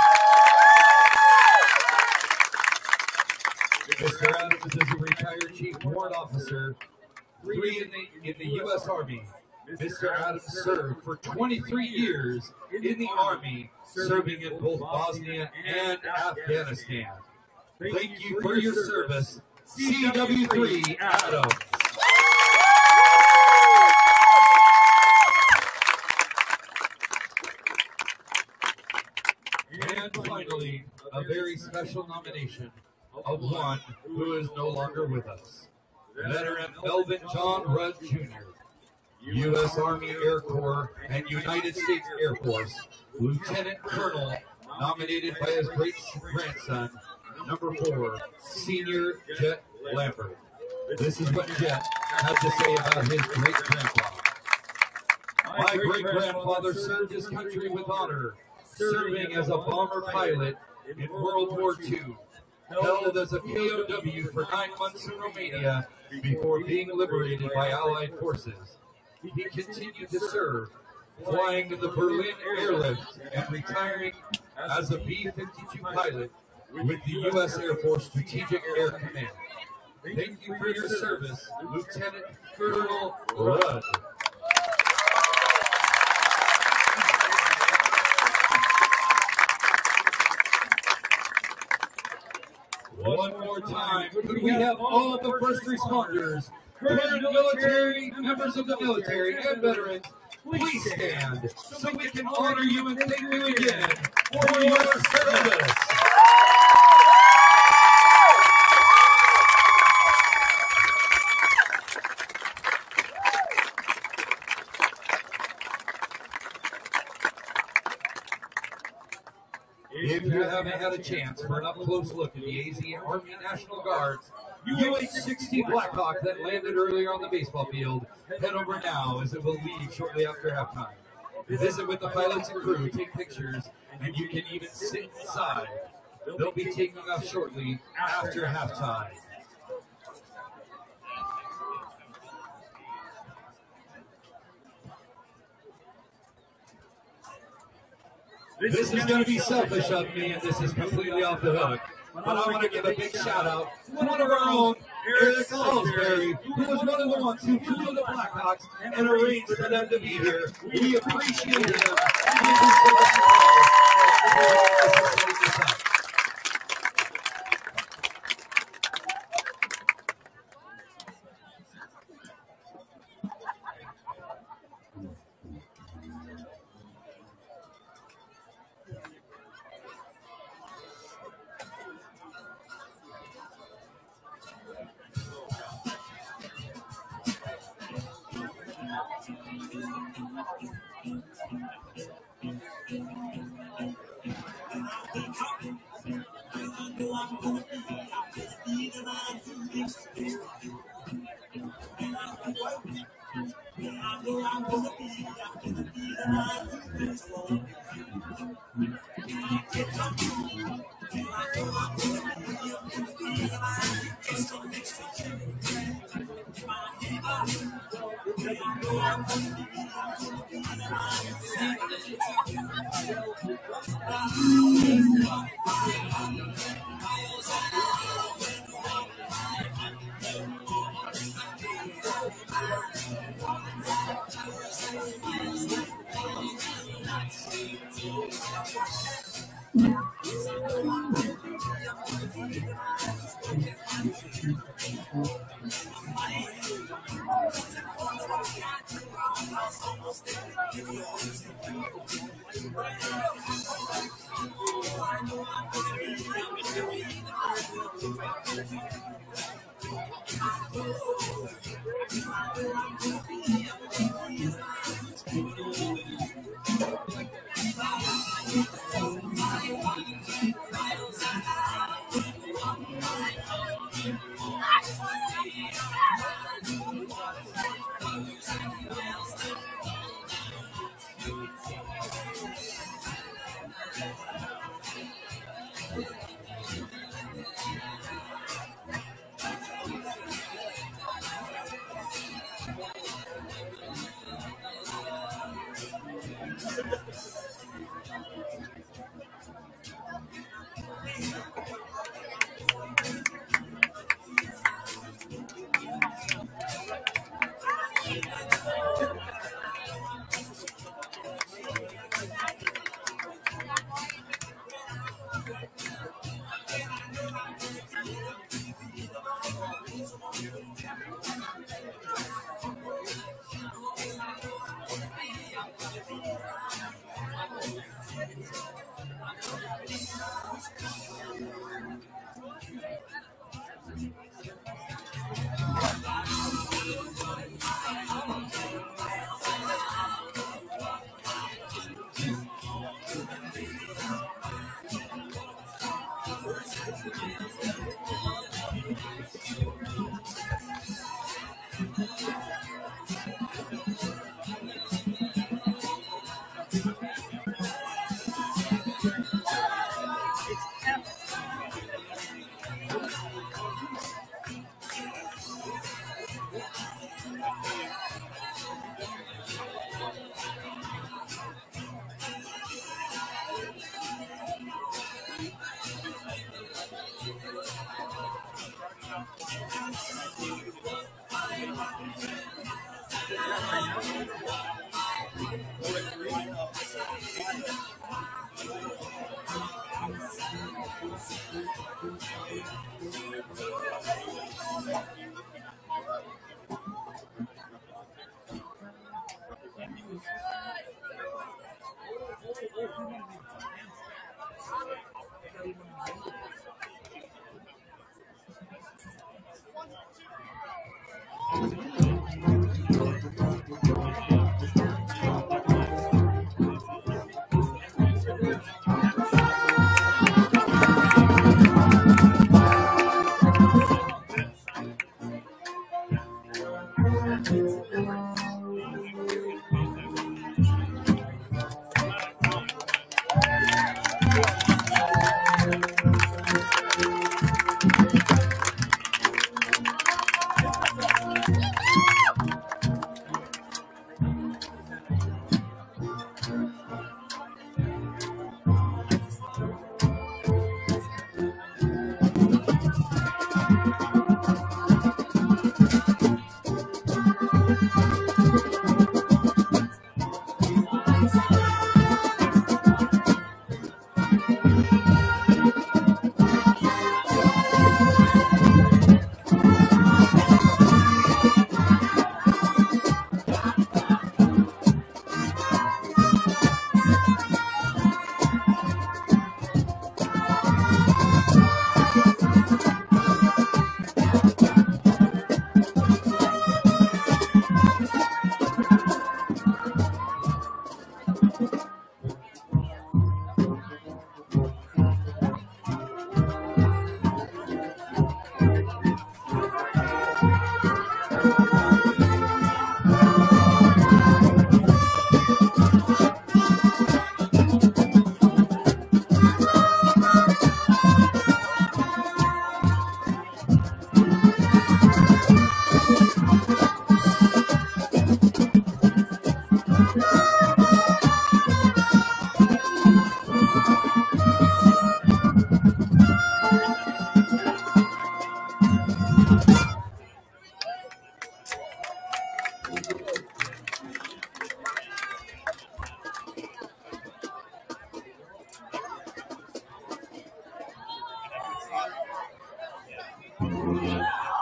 Mister Adams is a retired chief warrant officer, three in the, in the U S Army. Mister Adams served for twenty-three years in the Army, serving in both Bosnia and Afghanistan. Thank you for your service, C W three Adams. And finally, a very special nomination of one who is no longer with us. Veteran Melvin John Rudd Junior U S Army Air Corps and United States Air Force, Lieutenant Colonel, nominated by his great grandson, number four, Senior Jet Lambert. This is what Jet had to say about his great-grandpa. My great-grandfather served his country with honor, serving as a bomber pilot in World War Two, held as a P O W for nine months in Romania before being liberated by Allied forces. He continued to serve, flying in the Berlin airlift and retiring as a B fifty-two pilot with the U S Air Force Strategic Air Command. Thank you for your service, Lieutenant Colonel Rudd. One more time, could we have all of the first responders, current military, members of the military, and veterans, please stand so we can honor you and thank you again for your service. If you haven't had a chance for an up-close look at the A Z Army National Guard's U H sixty Blackhawk that landed earlier on the baseball field, head over now as it will leave shortly after halftime. Visit with the pilots and crew, take pictures, and you can even sit inside. They'll be taking off shortly after halftime. This is going to be selfish of me, and this is completely off the hook. But I want to give a big shout out to one of our own, Eric Salisbury, who was one of the ones who flew the Blackhawks and arranged for them to be here. We appreciate him. And his service.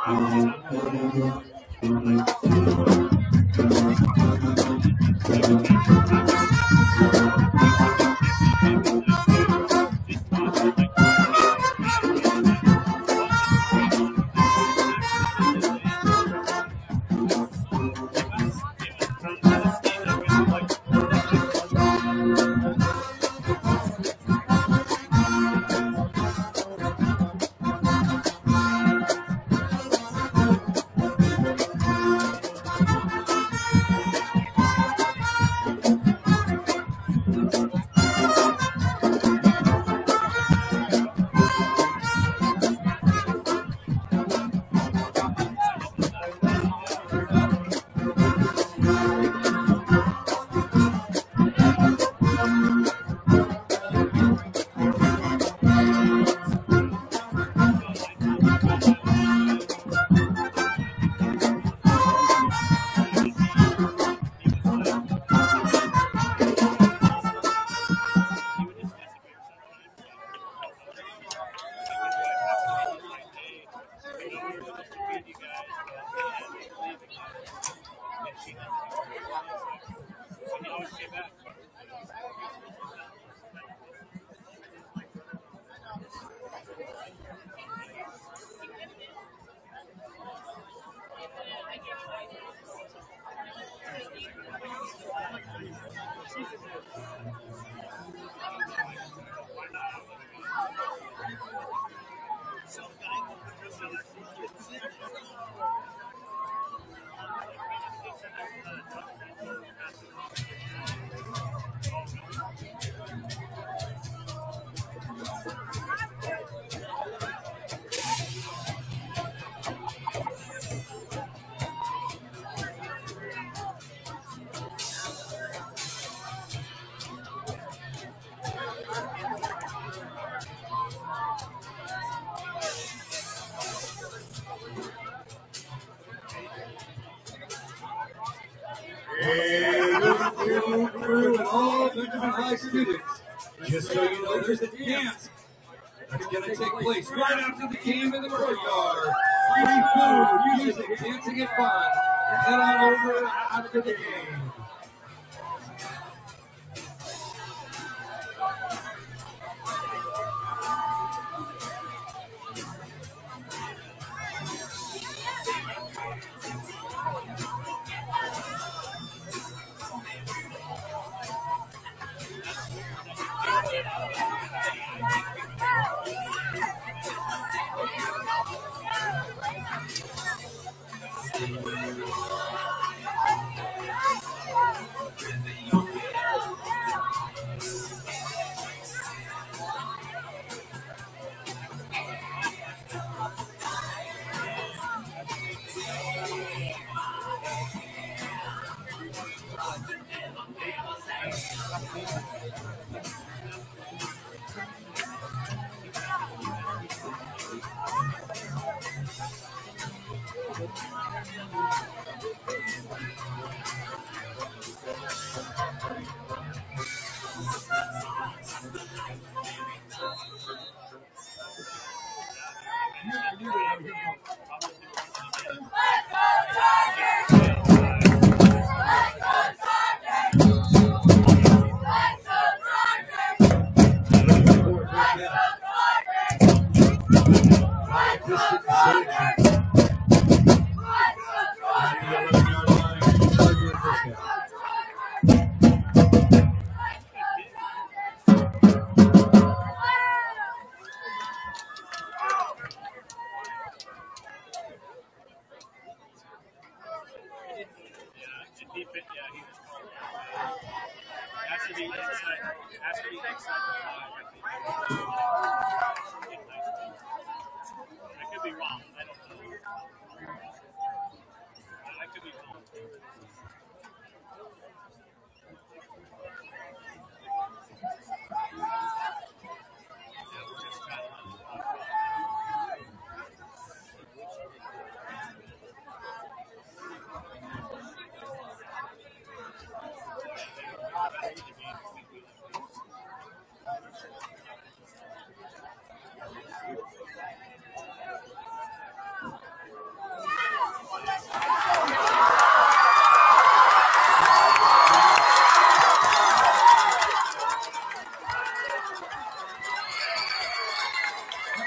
And all Benjamin High students, just so you know, there's a dance that's going to take place right after the game in the courtyard. Free food, music, dancing, and fun. Head on over after the game.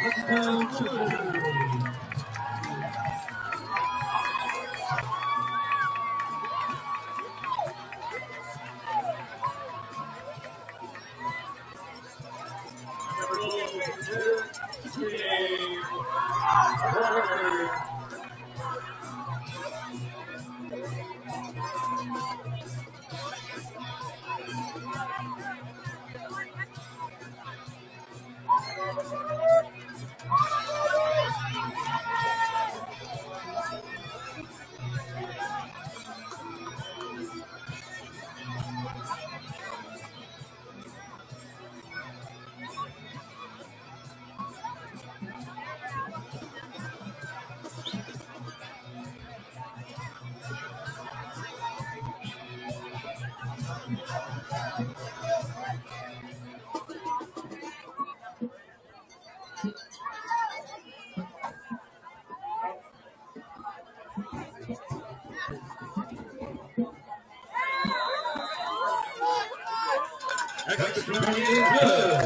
Extra point is good.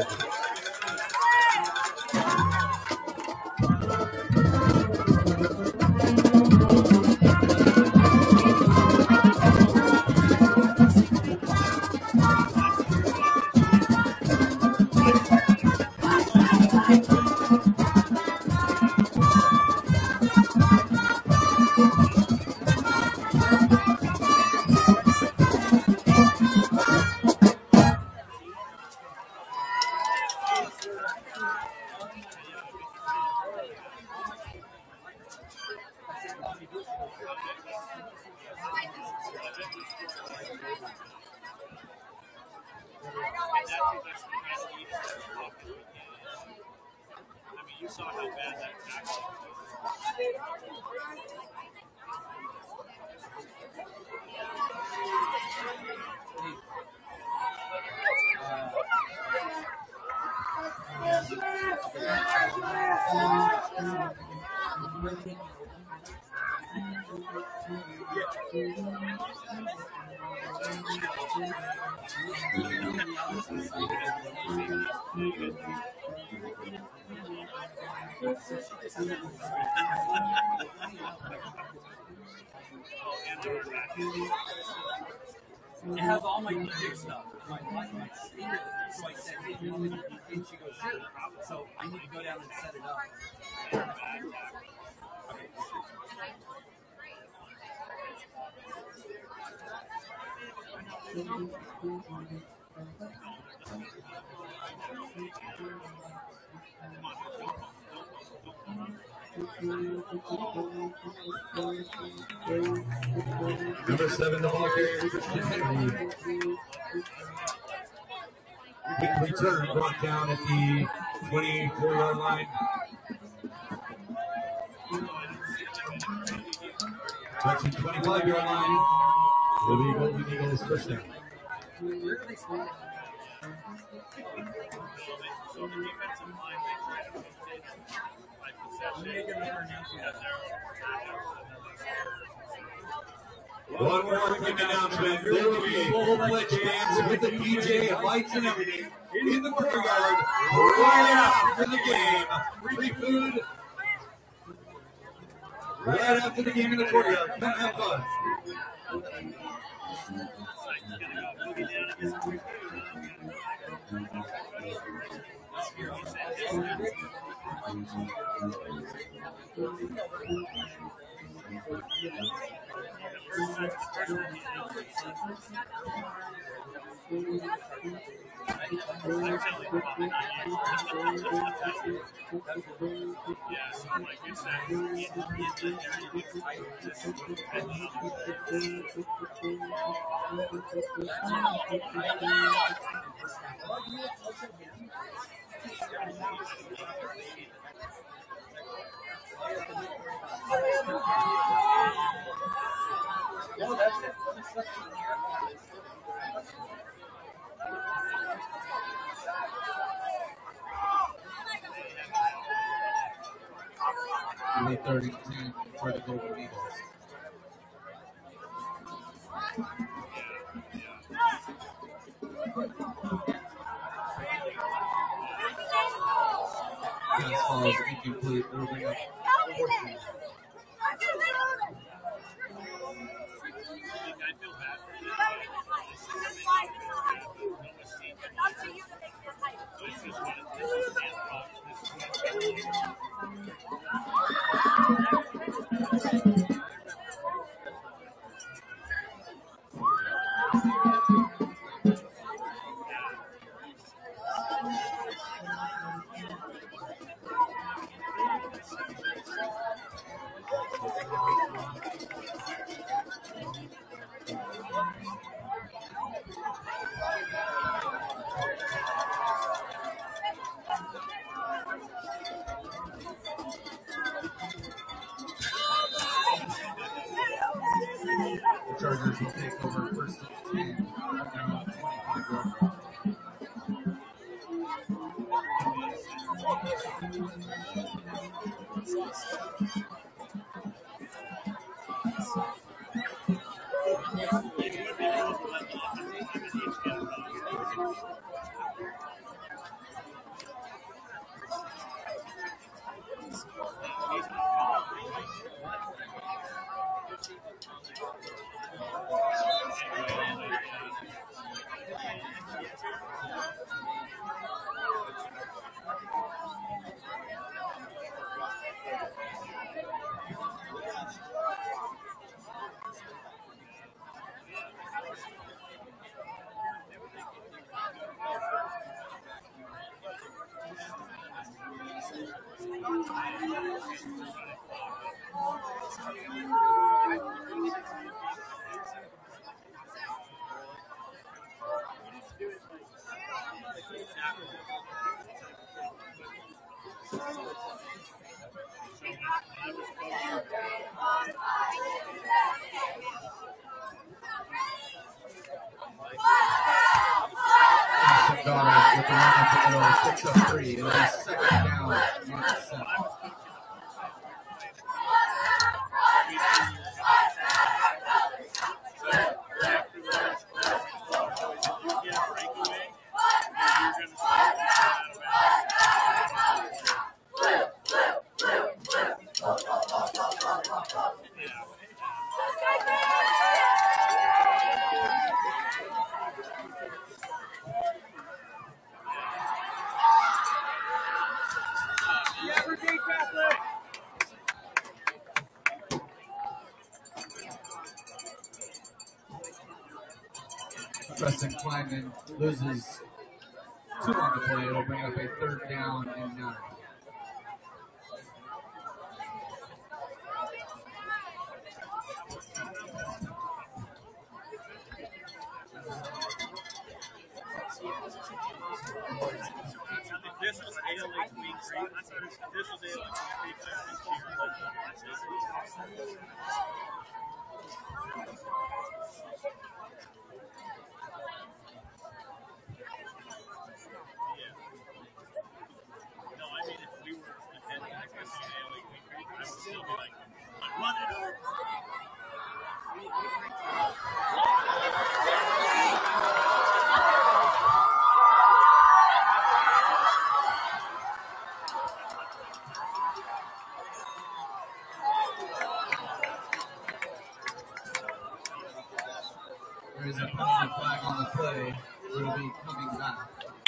You saw how bad that tackle was. It has all my D J stuff. My, my, my speaker. So I said, hey, you want me to do D J? She goes, sure. So I need to go down and set it up. Okay. Number seven, the ball carrier, Christian Henry. Quick return brought down at the twenty-four yard line. Touching twenty-five yard line. Will be Golden Eagles first down. So the defensive line makes right of possession. One more quick announcement. There will be a full-fledged dance with the D J and lights and everything in the courtyard right after the game. Free food right after the game in the courtyard. Come have fun. Yeah, so like it's that in, in the thirty for the Golden Eagles. That's ball is incomplete. It'll bring up fourth down. I feel bad for you. Up to you to make this height. This is what this is sandbox. This is The Chargers will take over first and ten on their own twenty-five yard line. Bourgade with the run up the middle, picks up three. It'll be second down and seven. Preston Kleinman loses two on the play. It'll bring up a third down and nine. This was A L A week three. This was A L A week three. No, I mean, if we were ahead of that question in A L A week three, I would still be like, I'm running over. There is a penalty flag on the play. It'll be coming back.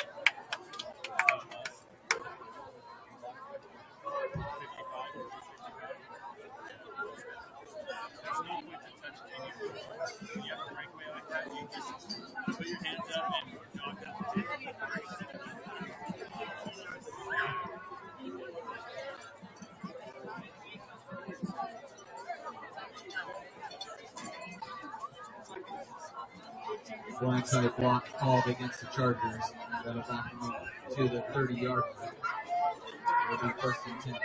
Put your hands up and jog down. Blindside block called against the Chargers. That'll back them up to the thirty yard line. It'll be first and ten.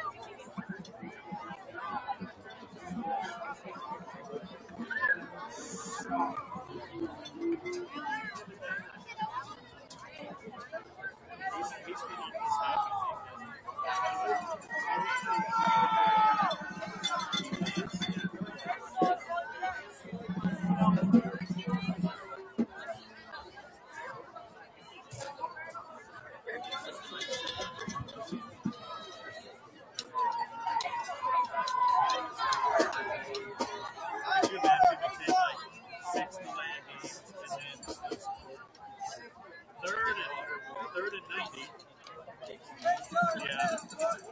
ninety. Yeah.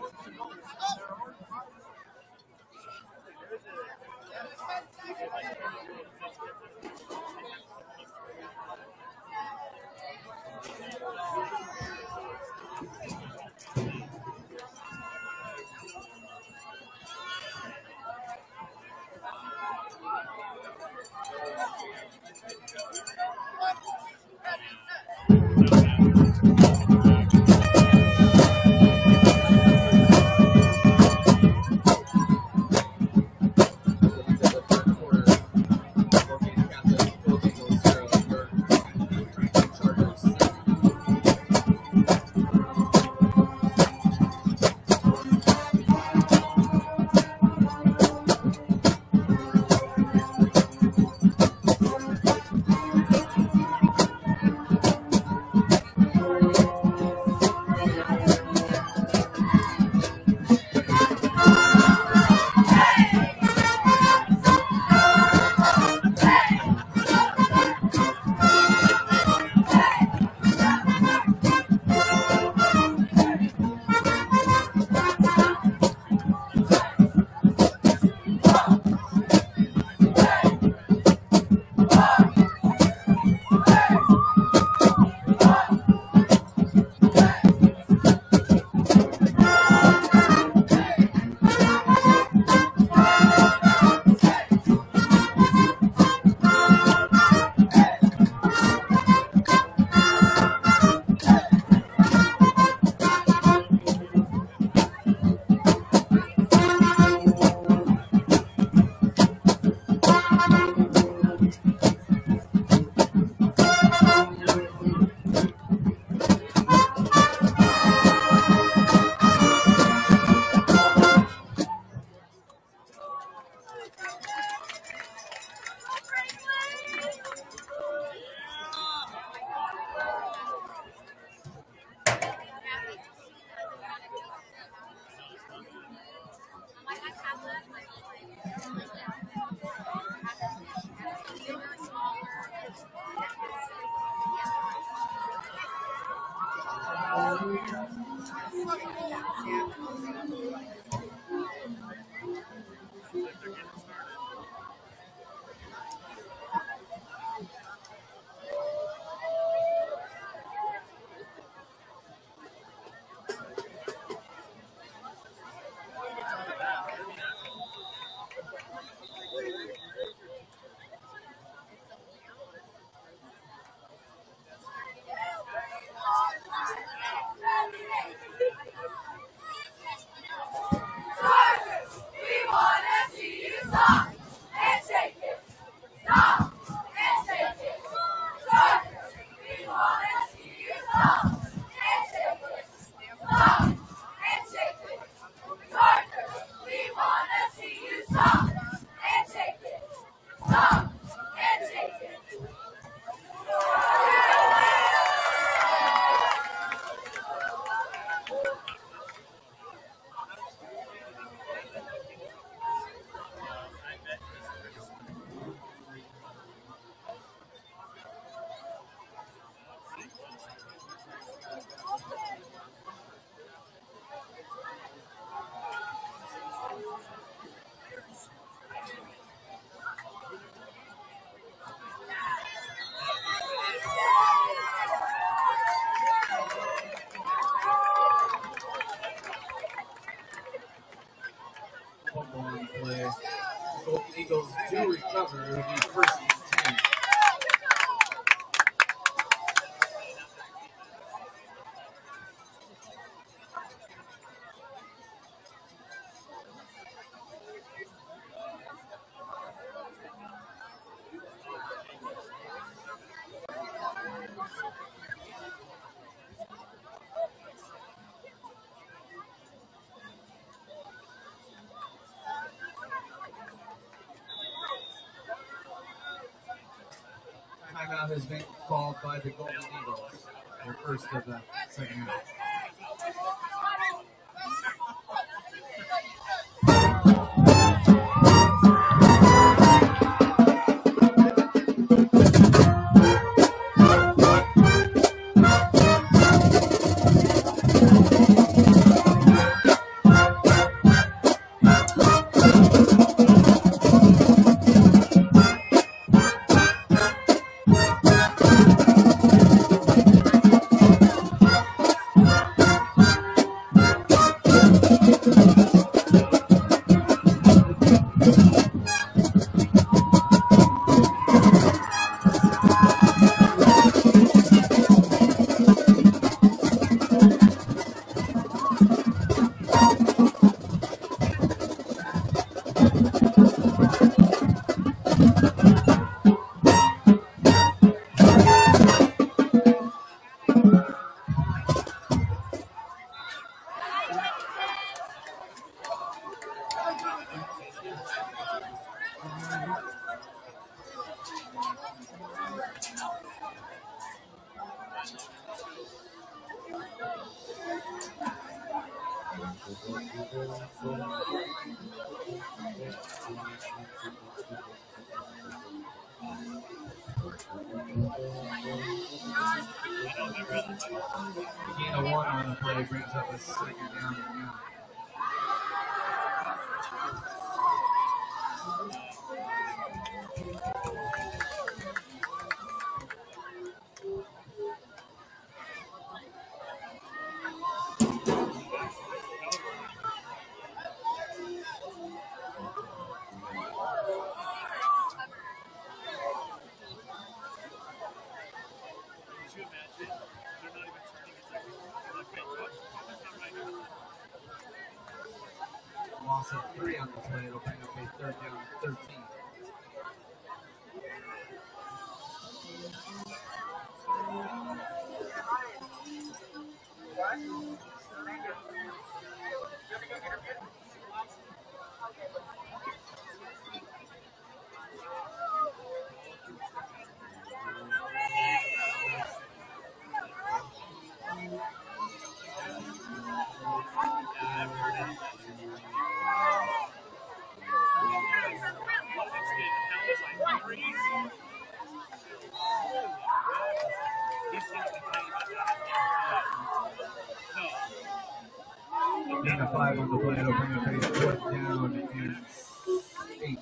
Play. Both Eagles do recover. It will be first and ten. Timeout has been called by the Golden Eagles. Their first of the second half. Gain of one on the play brings up a second down and one. Loss of three on the play. It'll bring up a third down and thirteen. Gain of five on the play. It'll bring up a fourth down and eight.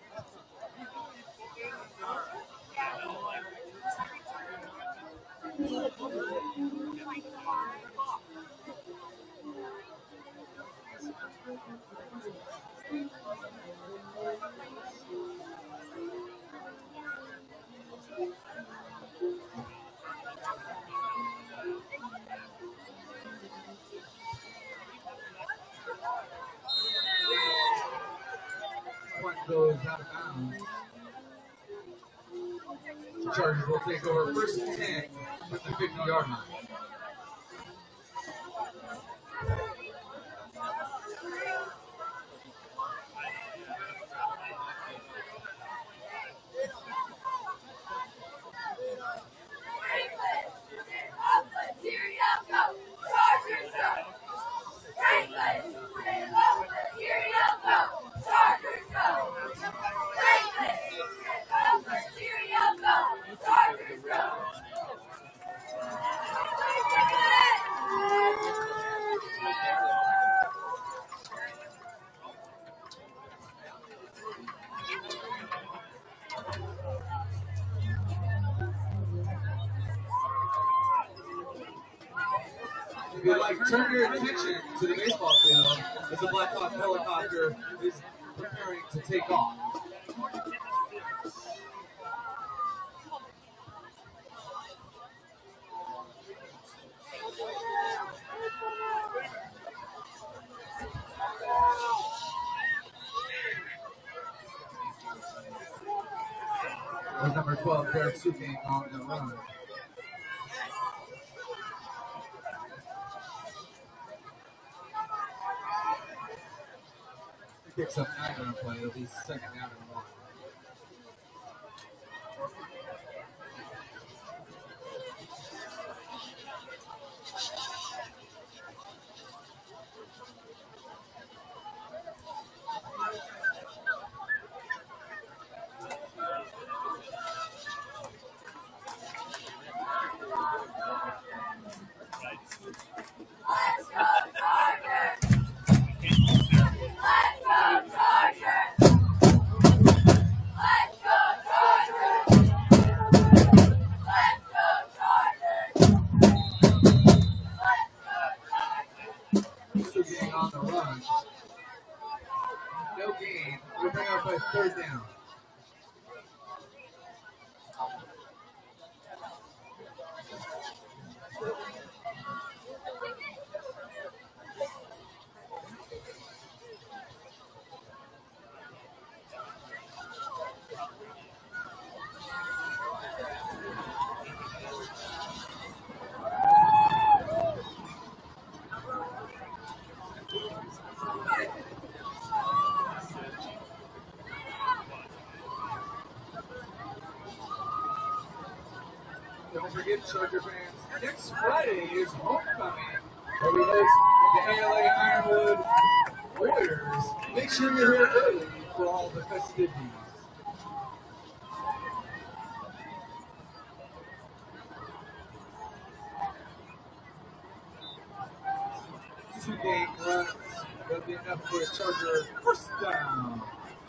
Goes out of bounds. The Chargers will take over first and ten at the fifty-yard line. If you'd like, turn your attention to the baseball field as the Black Hawk helicopter is preparing to take off. With number twelve, Derek Suking on the run. He picks up nine on the play. It'll be second down and one. On the run. No gain. We'll bring up a third down. Don't forget, Charger fans, next Friday is homecoming, where we host the A L A Ironwood sure you're here early for all the festivities. Two game left. That'll be enough for a Charger first down.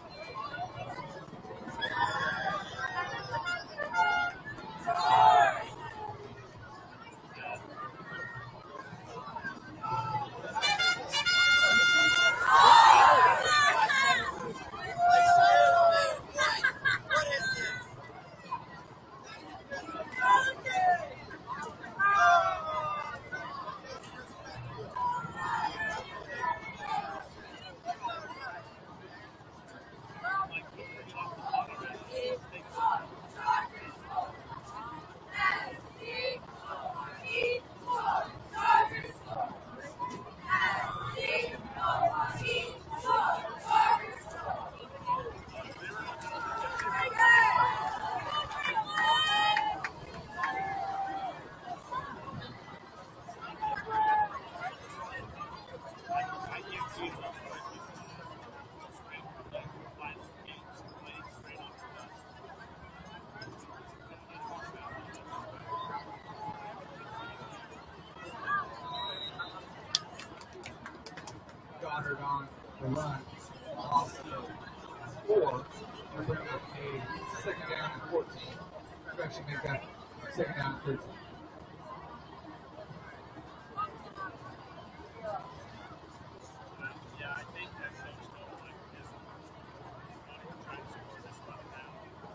Goddard on the run. Off four. We're bringing up a second down and fourteen. We've actually made that second down and thirteen. Yeah, I think that's so still like this. Trying to score this one now.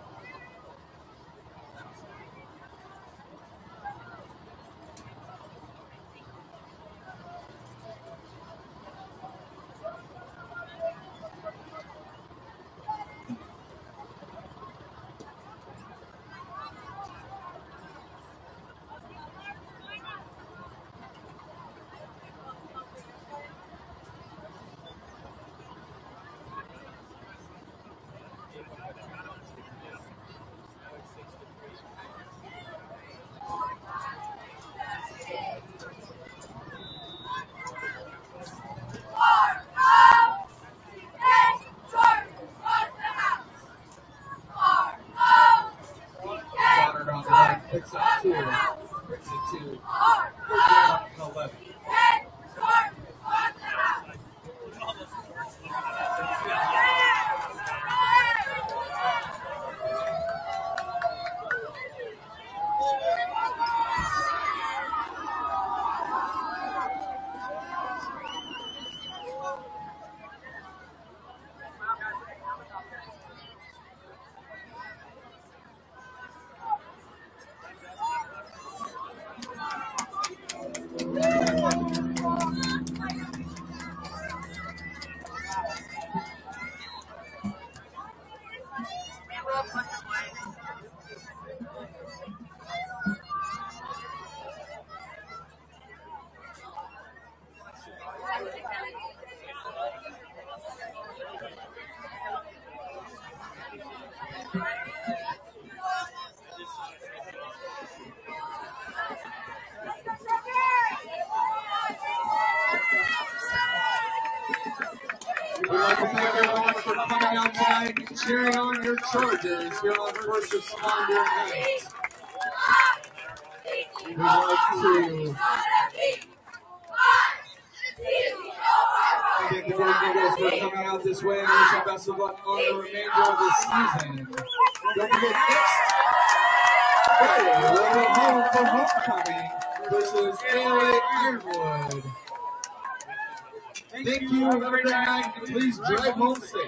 Goddard on the run. Picks up two. Brings it to eleven. We'd like to thank everyone for coming out tonight and cheering on your Chargers here on First Responder Night. We'd like to thank the Bourgade for coming out this way and wish them best of luck on the remainder of the season. Don't forget, next Friday we'll be home for homecoming versus A L A Ironwood. Thank you, have a great night, and please drive home safe.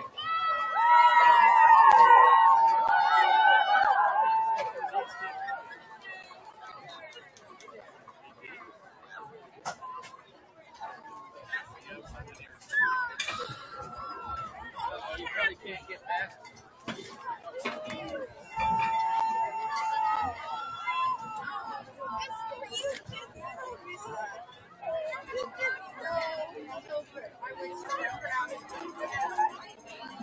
You probably can't get back. I wish I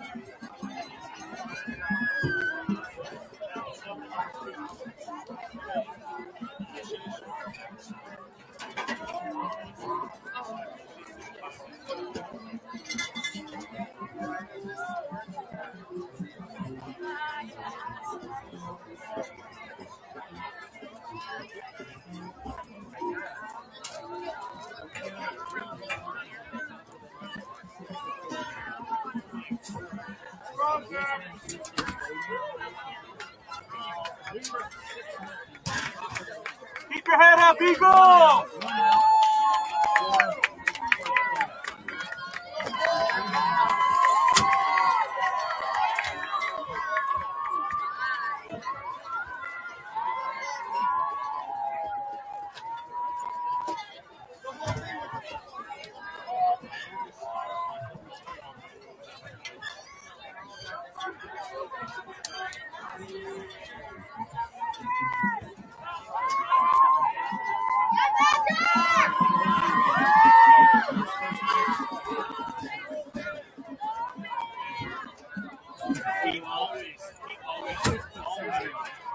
Keep your head up, Eagle! He always, he always, always.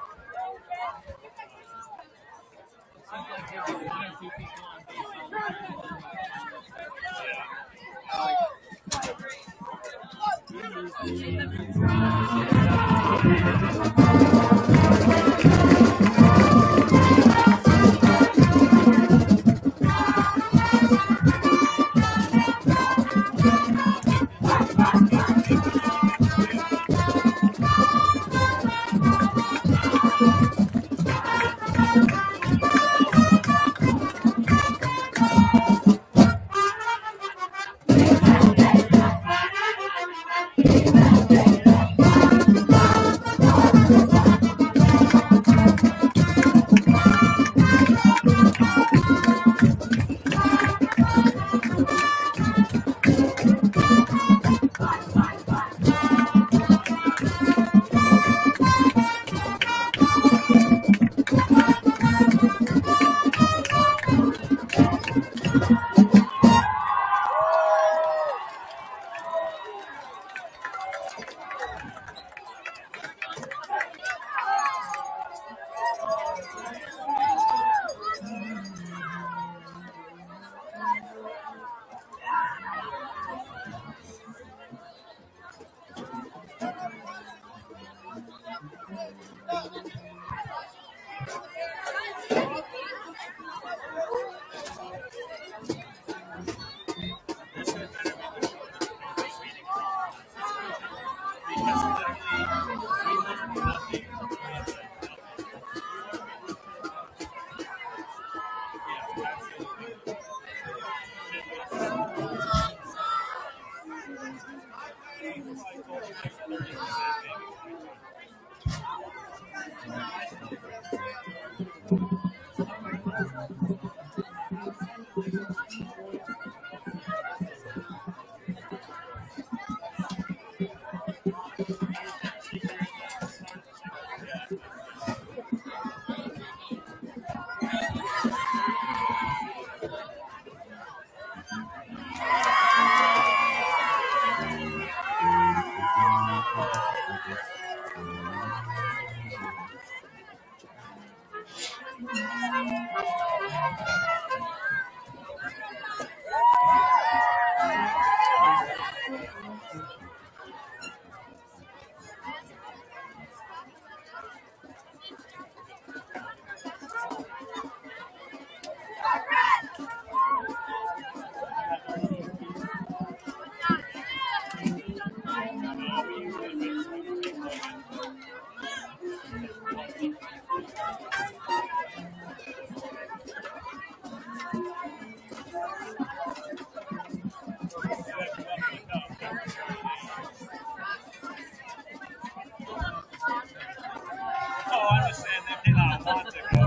Oh, I understand they did not want to go.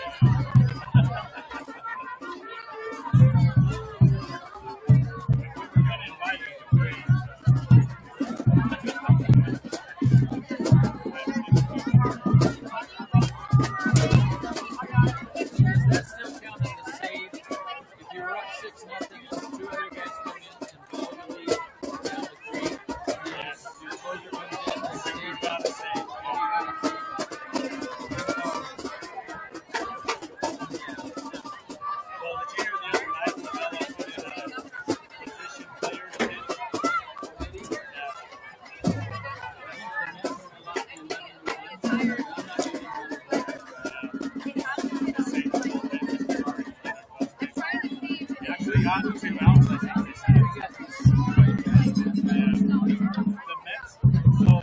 We're going to invite you to breathe. That's still counting as save. If you're up six nothing and two other guys come in and blow the lead down to three, Yes. your closer comes in and save. You've got to say. Well, the cheater the other night, the fellow put in a position player to hit. He actually got two outs, I think they said. Yeah. The Mets, so